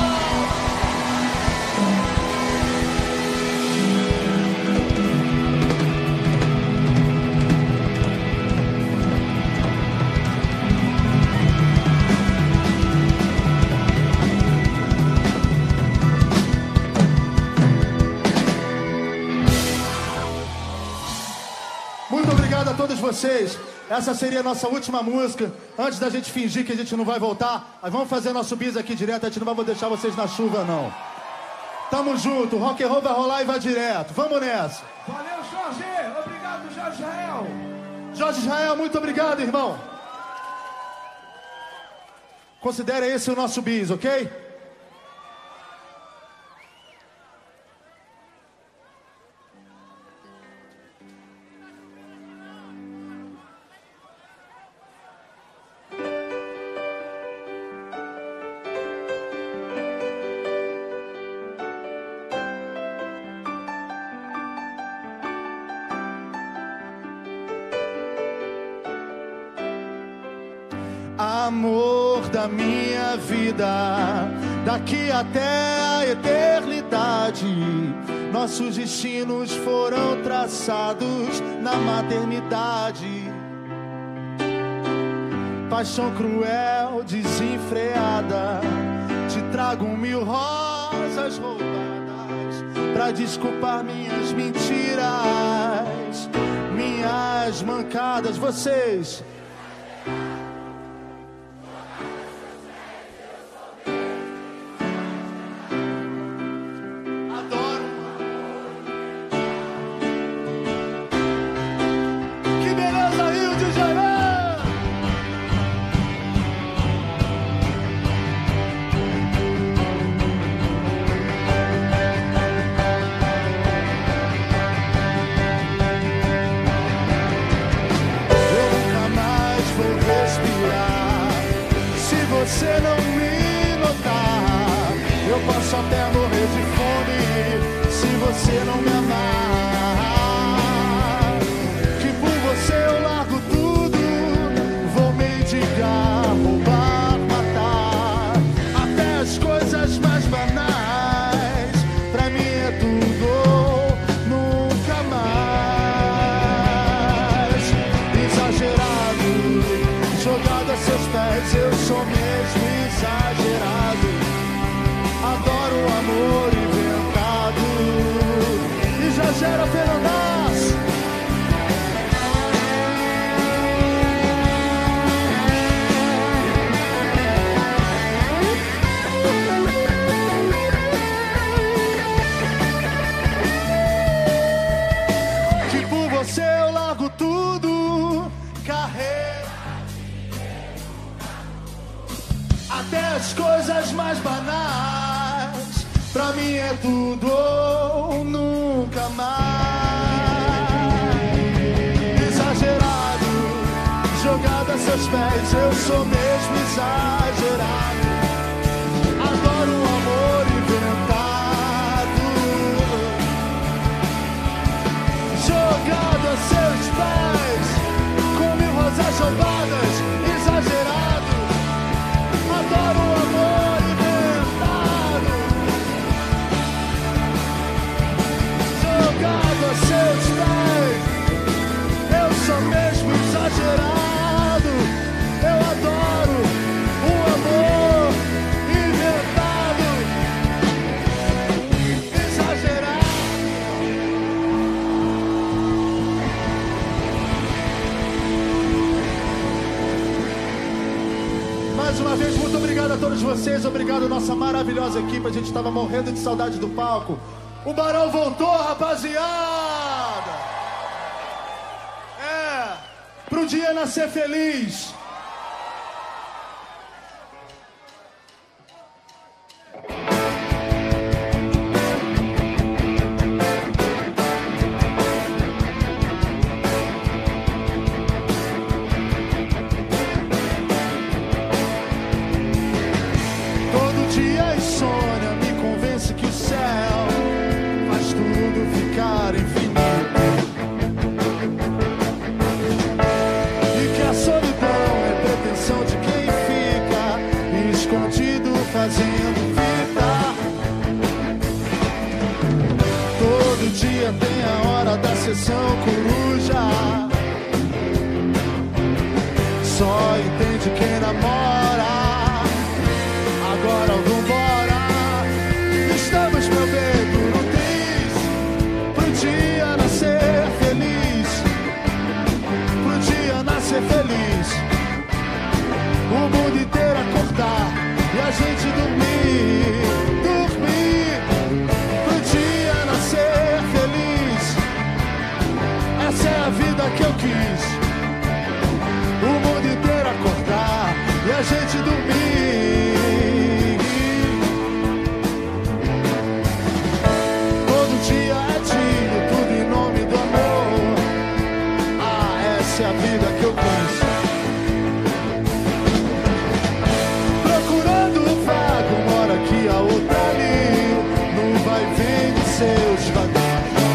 Muito obrigado a todos vocês. Essa seria a nossa última música. Antes da gente fingir que a gente não vai voltar, aí vamos fazer nosso bis aqui direto. A gente não vai deixar vocês na chuva, não. Tamo junto. O rock and roll vai rolar e vai direto. Vamos nessa. Valeu, Jorge. Obrigado, Jorge Israel. Jorge Israel, muito obrigado, irmão. Considere esse o nosso bis, ok? Amor da minha vida, daqui até a eternidade, nossos destinos foram traçados na maternidade. Paixão cruel, desenfreada, te trago 1000 rosas roubadas pra desculpar minhas mentiras, minhas mancadas. Vocês você não me notar, eu posso até morrer de fome se você não me amar. Que por você eu largo tudo, vou mendigar, roubar, matar, até as coisas mais banais. Pra mim é tudo ou nunca mais. Exagerado, jogado a seus pés, eu sou mesmo exagerado. Adoro o amor inventado. Exagera, Fernandas. Que por você eu largo tudo, carreira, até as coisas mais banais. Pra mim é tudo ou nunca mais. Exagerado, jogado a seus pés, eu sou mesmo exagerado. Adoro o amor inventado, jogado a seus pés, com 1000 rosas roubadas. Exagerado, adoro o amor inventado, jogado a seus pés. Eu sou mesmo exagerado. Eu adoro o amor inventado, exagerado. Mais uma vez, muito obrigado a todos vocês. Obrigado à nossa maravilhosa equipe. A gente estava morrendo de saudade do palco. O Barão voltou, rapaziada! É! pro dia nascer feliz. Todo dia a insônia me convence que o céu faz tudo ficar infinito. De quem fica escondido fazendo fita. Todo dia tem a hora da sessão coruja. Só entende quem namora. Agora vambora. Estamos, meu bem, no triz, pro dia nascer feliz. Pro dia nascer feliz. O mundo inteiro acordar e a gente dormir, pro dia nascer feliz. Essa é a vida que eu quis. O mundo inteiro acordar e a gente dormir. Todo dia é dia, tudo em nome do amor. Ah, essa é a vida que eu quis. Aqui a outra ali, não vai vendo seus quadrinhos,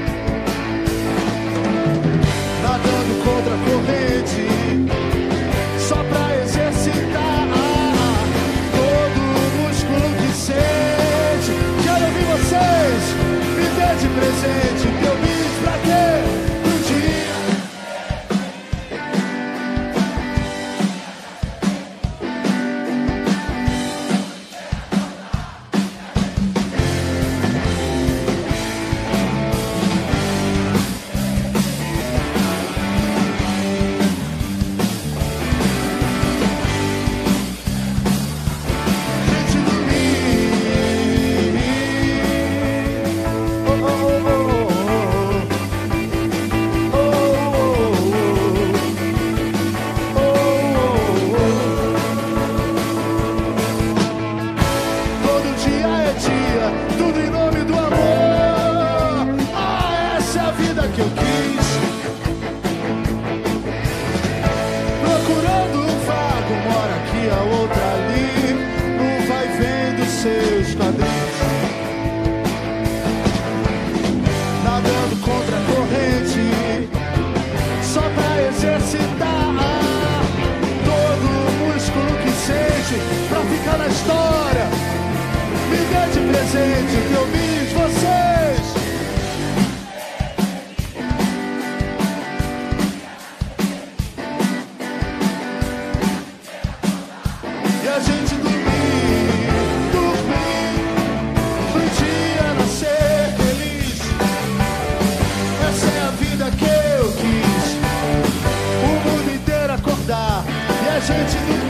nadando contra a corrente, só pra exercitar todo o músculo que sente. Quero ouvir vocês, me dê de presente, teu bis pra quê? Um dia.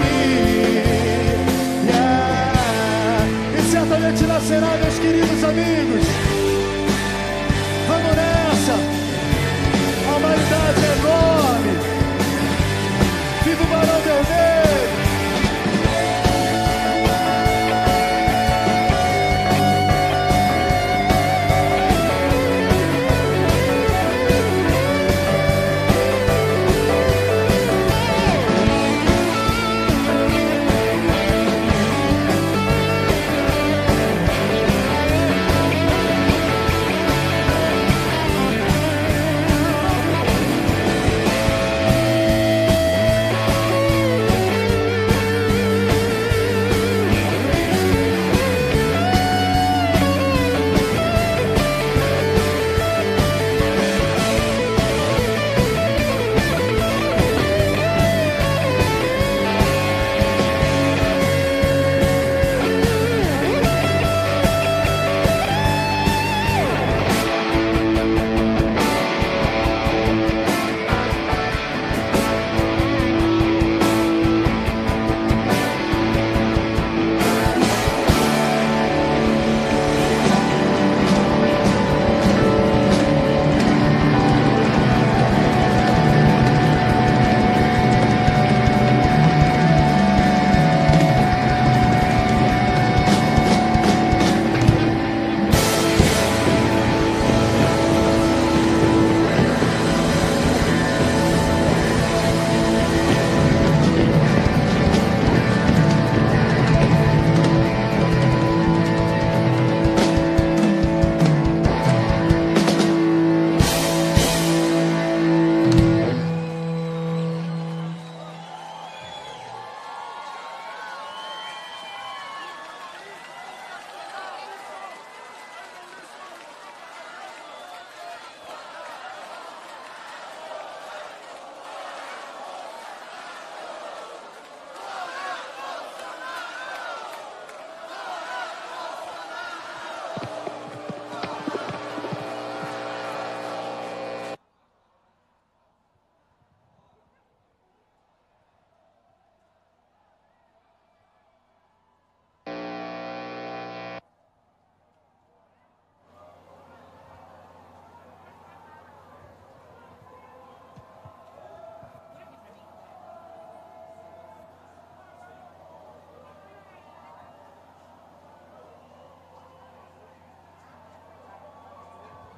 Nascerá, meus queridos amigos.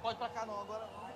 pode ir pra cá não, agora não.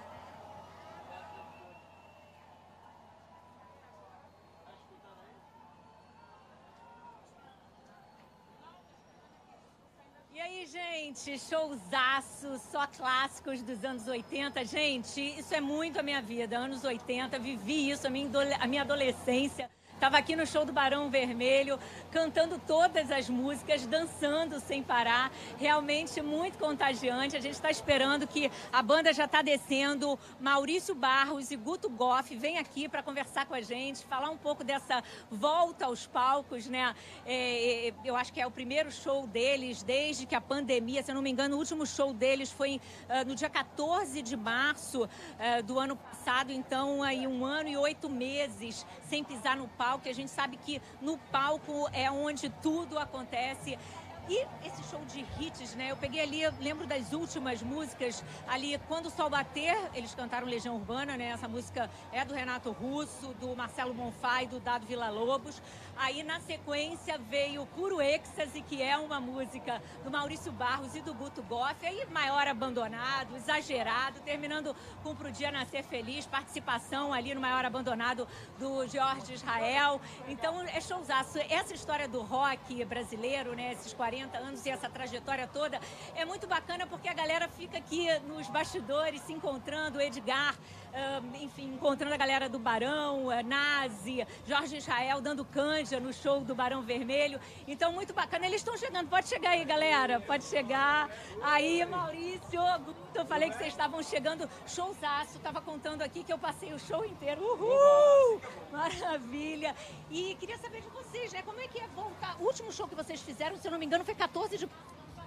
E aí, gente, showzaço, só clássicos dos anos 80. Gente, isso é muito a minha vida, anos 80, vivi isso, a minha adolescência. Estava aqui no show do Barão Vermelho, cantando todas as músicas, dançando sem parar. Realmente muito contagiante. A gente está esperando que a banda já está descendo. Maurício Barros e Guto Goff vêm aqui para conversar com a gente, falar um pouco dessa volta aos palcos, né? Eu acho que é o primeiro show deles desde que a pandemia, se eu não me engano, o último show deles foi no dia 14 de março do ano passado. Então, aí 1 ano e 8 meses sem pisar no palco. Que a gente sabe que no palco é onde tudo acontece. E esse show de hits, né? Eu peguei ali, lembro das últimas músicas, ali, Quando o Sol Bater, eles cantaram Legião Urbana, né? Essa música é do Renato Russo, do Marcelo Bonfá e do Dado Villa-Lobos. Aí, na sequência, veio Puro Êxtase, que é uma música do Maurício Barros e do Guto Goff. Aí, Maior Abandonado, Exagerado, terminando com Pro Dia Nascer Feliz, participação ali no Maior Abandonado do Jorge Israel. Então, é showzaço. Essa história do rock brasileiro, né? Esses 40 anos e essa trajetória toda é muito bacana porque a galera fica aqui nos bastidores se encontrando, Edgar, enfim, encontrando a galera do Barão, Nazi, Jorge Israel dando canja no show do Barão Vermelho. Então, muito bacana. Eles estão chegando. Pode chegar aí, galera. Pode chegar. Aí, Maurício, eu falei que vocês estavam chegando. Showzaço. Tava contando aqui que eu passei o show inteiro. Uhul! Maravilha. E queria saber de vocês, né? Como é que é voltar? O último show que vocês fizeram, se eu não me engano, foi 14 de...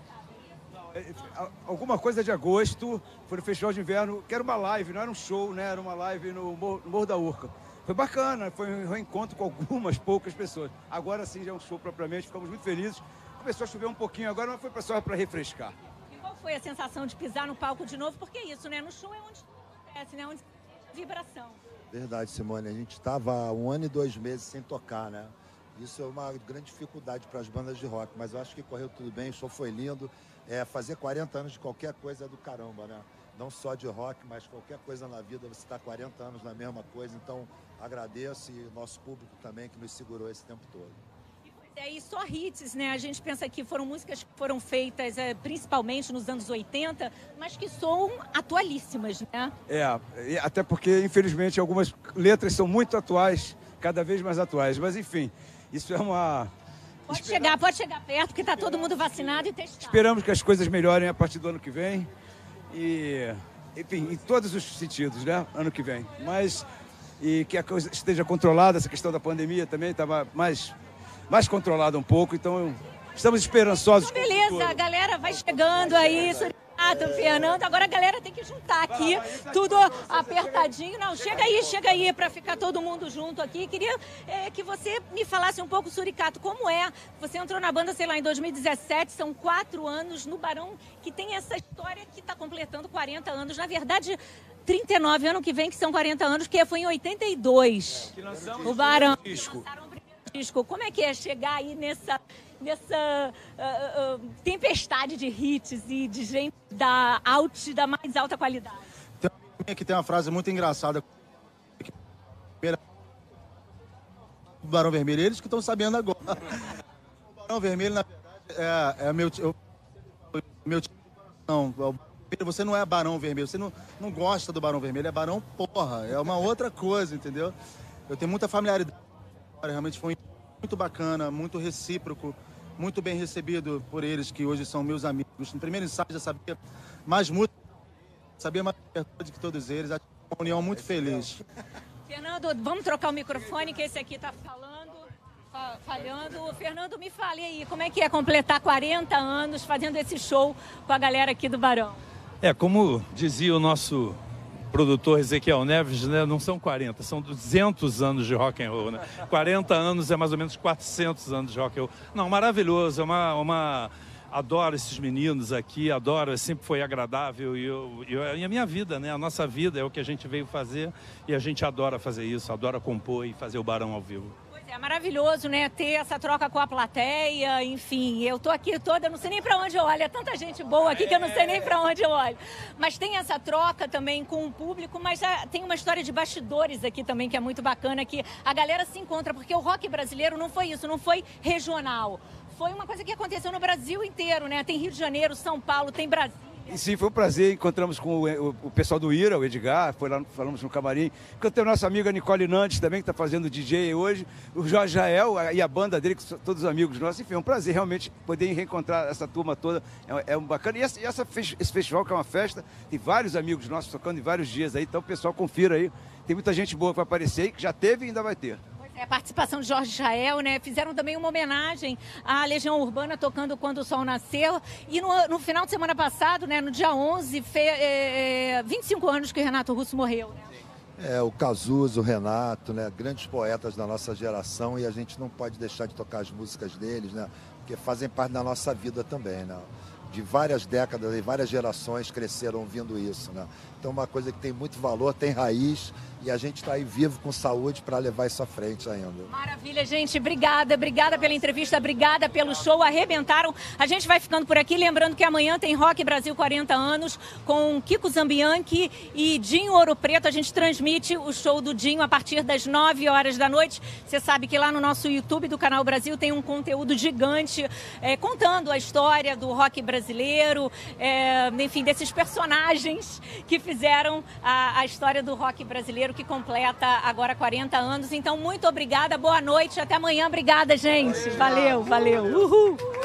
Alguma coisa de agosto, foi no Festival de Inverno, que era uma live, não era um show, né? Era uma live no Morro da Urca. Foi bacana, foi um reencontro com algumas poucas pessoas. Agora sim já é um show propriamente, ficamos muito felizes. Começou a chover um pouquinho agora, mas foi só para refrescar. E qual foi a sensação de pisar no palco de novo? Porque é isso, né? No show é onde acontece, né? Onde vibração. Verdade, Simone. A gente estava há 1 ano e 2 meses sem tocar, né? Isso é uma grande dificuldade para as bandas de rock, mas eu acho que correu tudo bem, o show foi lindo. Fazer 40 anos de qualquer coisa é do caramba, né? Não só de rock, mas qualquer coisa na vida, você está 40 anos na mesma coisa. Então, agradeço e nosso público também que nos segurou esse tempo todo. E só hits, né? A gente pensa que foram músicas que foram feitas principalmente nos anos 80, mas que são atualíssimas, né? Até porque, infelizmente, algumas letras são muito atuais, cada vez mais atuais. Mas, enfim, isso é uma... Pode chegar perto, porque está todo mundo vacinado e testado. Esperamos que as coisas melhorem a partir do ano que vem. E, enfim, em todos os sentidos, né? Ano que vem. E que a coisa esteja controlada, essa questão da pandemia também estava mais controlada um pouco. Então, estamos esperançosos. Então, beleza, a galera vai chegando aí, Fernando, agora a galera tem que juntar aqui, tudo apertadinho. Não, chega aí para ficar todo mundo junto aqui. Queria que você me falasse um pouco, Suricato, como é? Você entrou na banda, sei lá, em 2017, são 4 anos no Barão, que tem essa história que está completando 40 anos. Na verdade, 39 ano que vem, que são 40 anos, que foi em 82. Que lançamos o Barão. Disco. Como é que é chegar aí nessa tempestade de hits e de gente da mais alta qualidade? Aqui tem uma frase muito engraçada. O Barão Vermelho, eles que estão sabendo agora. O Barão Vermelho, na verdade, é meu tio. Não, você não é Barão Vermelho, você não gosta do Barão Vermelho, é Barão porra, é uma outra coisa, entendeu? Eu tenho muita familiaridade. Realmente foi muito bacana, muito recíproco, muito bem recebido por eles, que hoje são meus amigos. No primeiro ensaio já sabia mais música, sabia mais de que todos eles. Uma união muito feliz. Fernando, vamos trocar o microfone, que esse aqui está falhando. Fernando, me fale aí, como é que é completar 40 anos fazendo esse show com a galera aqui do Barão? Como dizia o nosso produtor Ezequiel Neves, né? Não são 40, são 200 anos de rock and roll, né? 40 anos é mais ou menos 400 anos de rock and roll. Não, maravilhoso, adoro esses meninos aqui, adoro, sempre foi agradável e a minha vida, né? A nossa vida é o que a gente veio fazer e a gente adora fazer isso, adora compor e fazer o Barão ao vivo. Pois É maravilhoso, né, ter essa troca com a plateia, enfim, eu tô aqui toda, eu não sei nem para onde eu olho, é tanta gente boa aqui que eu não sei nem para onde eu olho. Mas tem essa troca também com o público, mas tem uma história de bastidores aqui também que é muito bacana, que a galera se encontra, porque o rock brasileiro não foi isso, não foi regional. Foi uma coisa que aconteceu no Brasil inteiro, né? Tem Rio de Janeiro, São Paulo, tem Brasil. E sim, foi um prazer. Encontramos com o pessoal do Ira, o Edgar, foi lá, falamos no camarim. Encontrei a nossa amiga Nicole Nantes também, que está fazendo DJ hoje. O Jorge Jael e a banda dele, que são todos amigos nossos. Enfim, é um prazer realmente poder reencontrar essa turma toda. É um bacana. E esse festival, que é uma festa, tem vários amigos nossos tocando em vários dias aí. Então, pessoal, confira aí. Tem muita gente boa que vai aparecer aí, que já teve e ainda vai ter. A participação de Jorge Jael, né? Fizeram também uma homenagem à Legião Urbana tocando Quando o Sol Nasceu. E no final de semana passado, né, no dia 11, 25 anos que o Renato Russo morreu, né? O Cazuza, o Renato, né? Grandes poetas da nossa geração, e a gente não pode deixar de tocar as músicas deles, né? Porque fazem parte da nossa vida também, né? De várias décadas e várias gerações cresceram ouvindo isso, né? Então, uma coisa que tem muito valor, tem raiz, e a gente está aí vivo com saúde para levar isso à frente ainda. Maravilha, gente. Obrigada pela entrevista, obrigada pelo show. Arrebentaram. A gente vai ficando por aqui, lembrando que amanhã tem Rock Brasil 40 anos com Kiko Zambianchi e Dinho Ouro Preto. A gente transmite o show do Dinho a partir das 9 horas da noite. Você sabe que lá no nosso YouTube do Canal Brasil tem um conteúdo gigante contando a história do rock brasileiro, enfim, desses personagens que fizeram a história do rock brasileiro, que completa agora 40 anos. Então, muito obrigada, boa noite, até amanhã. Obrigada, gente. Valeu. Uhul.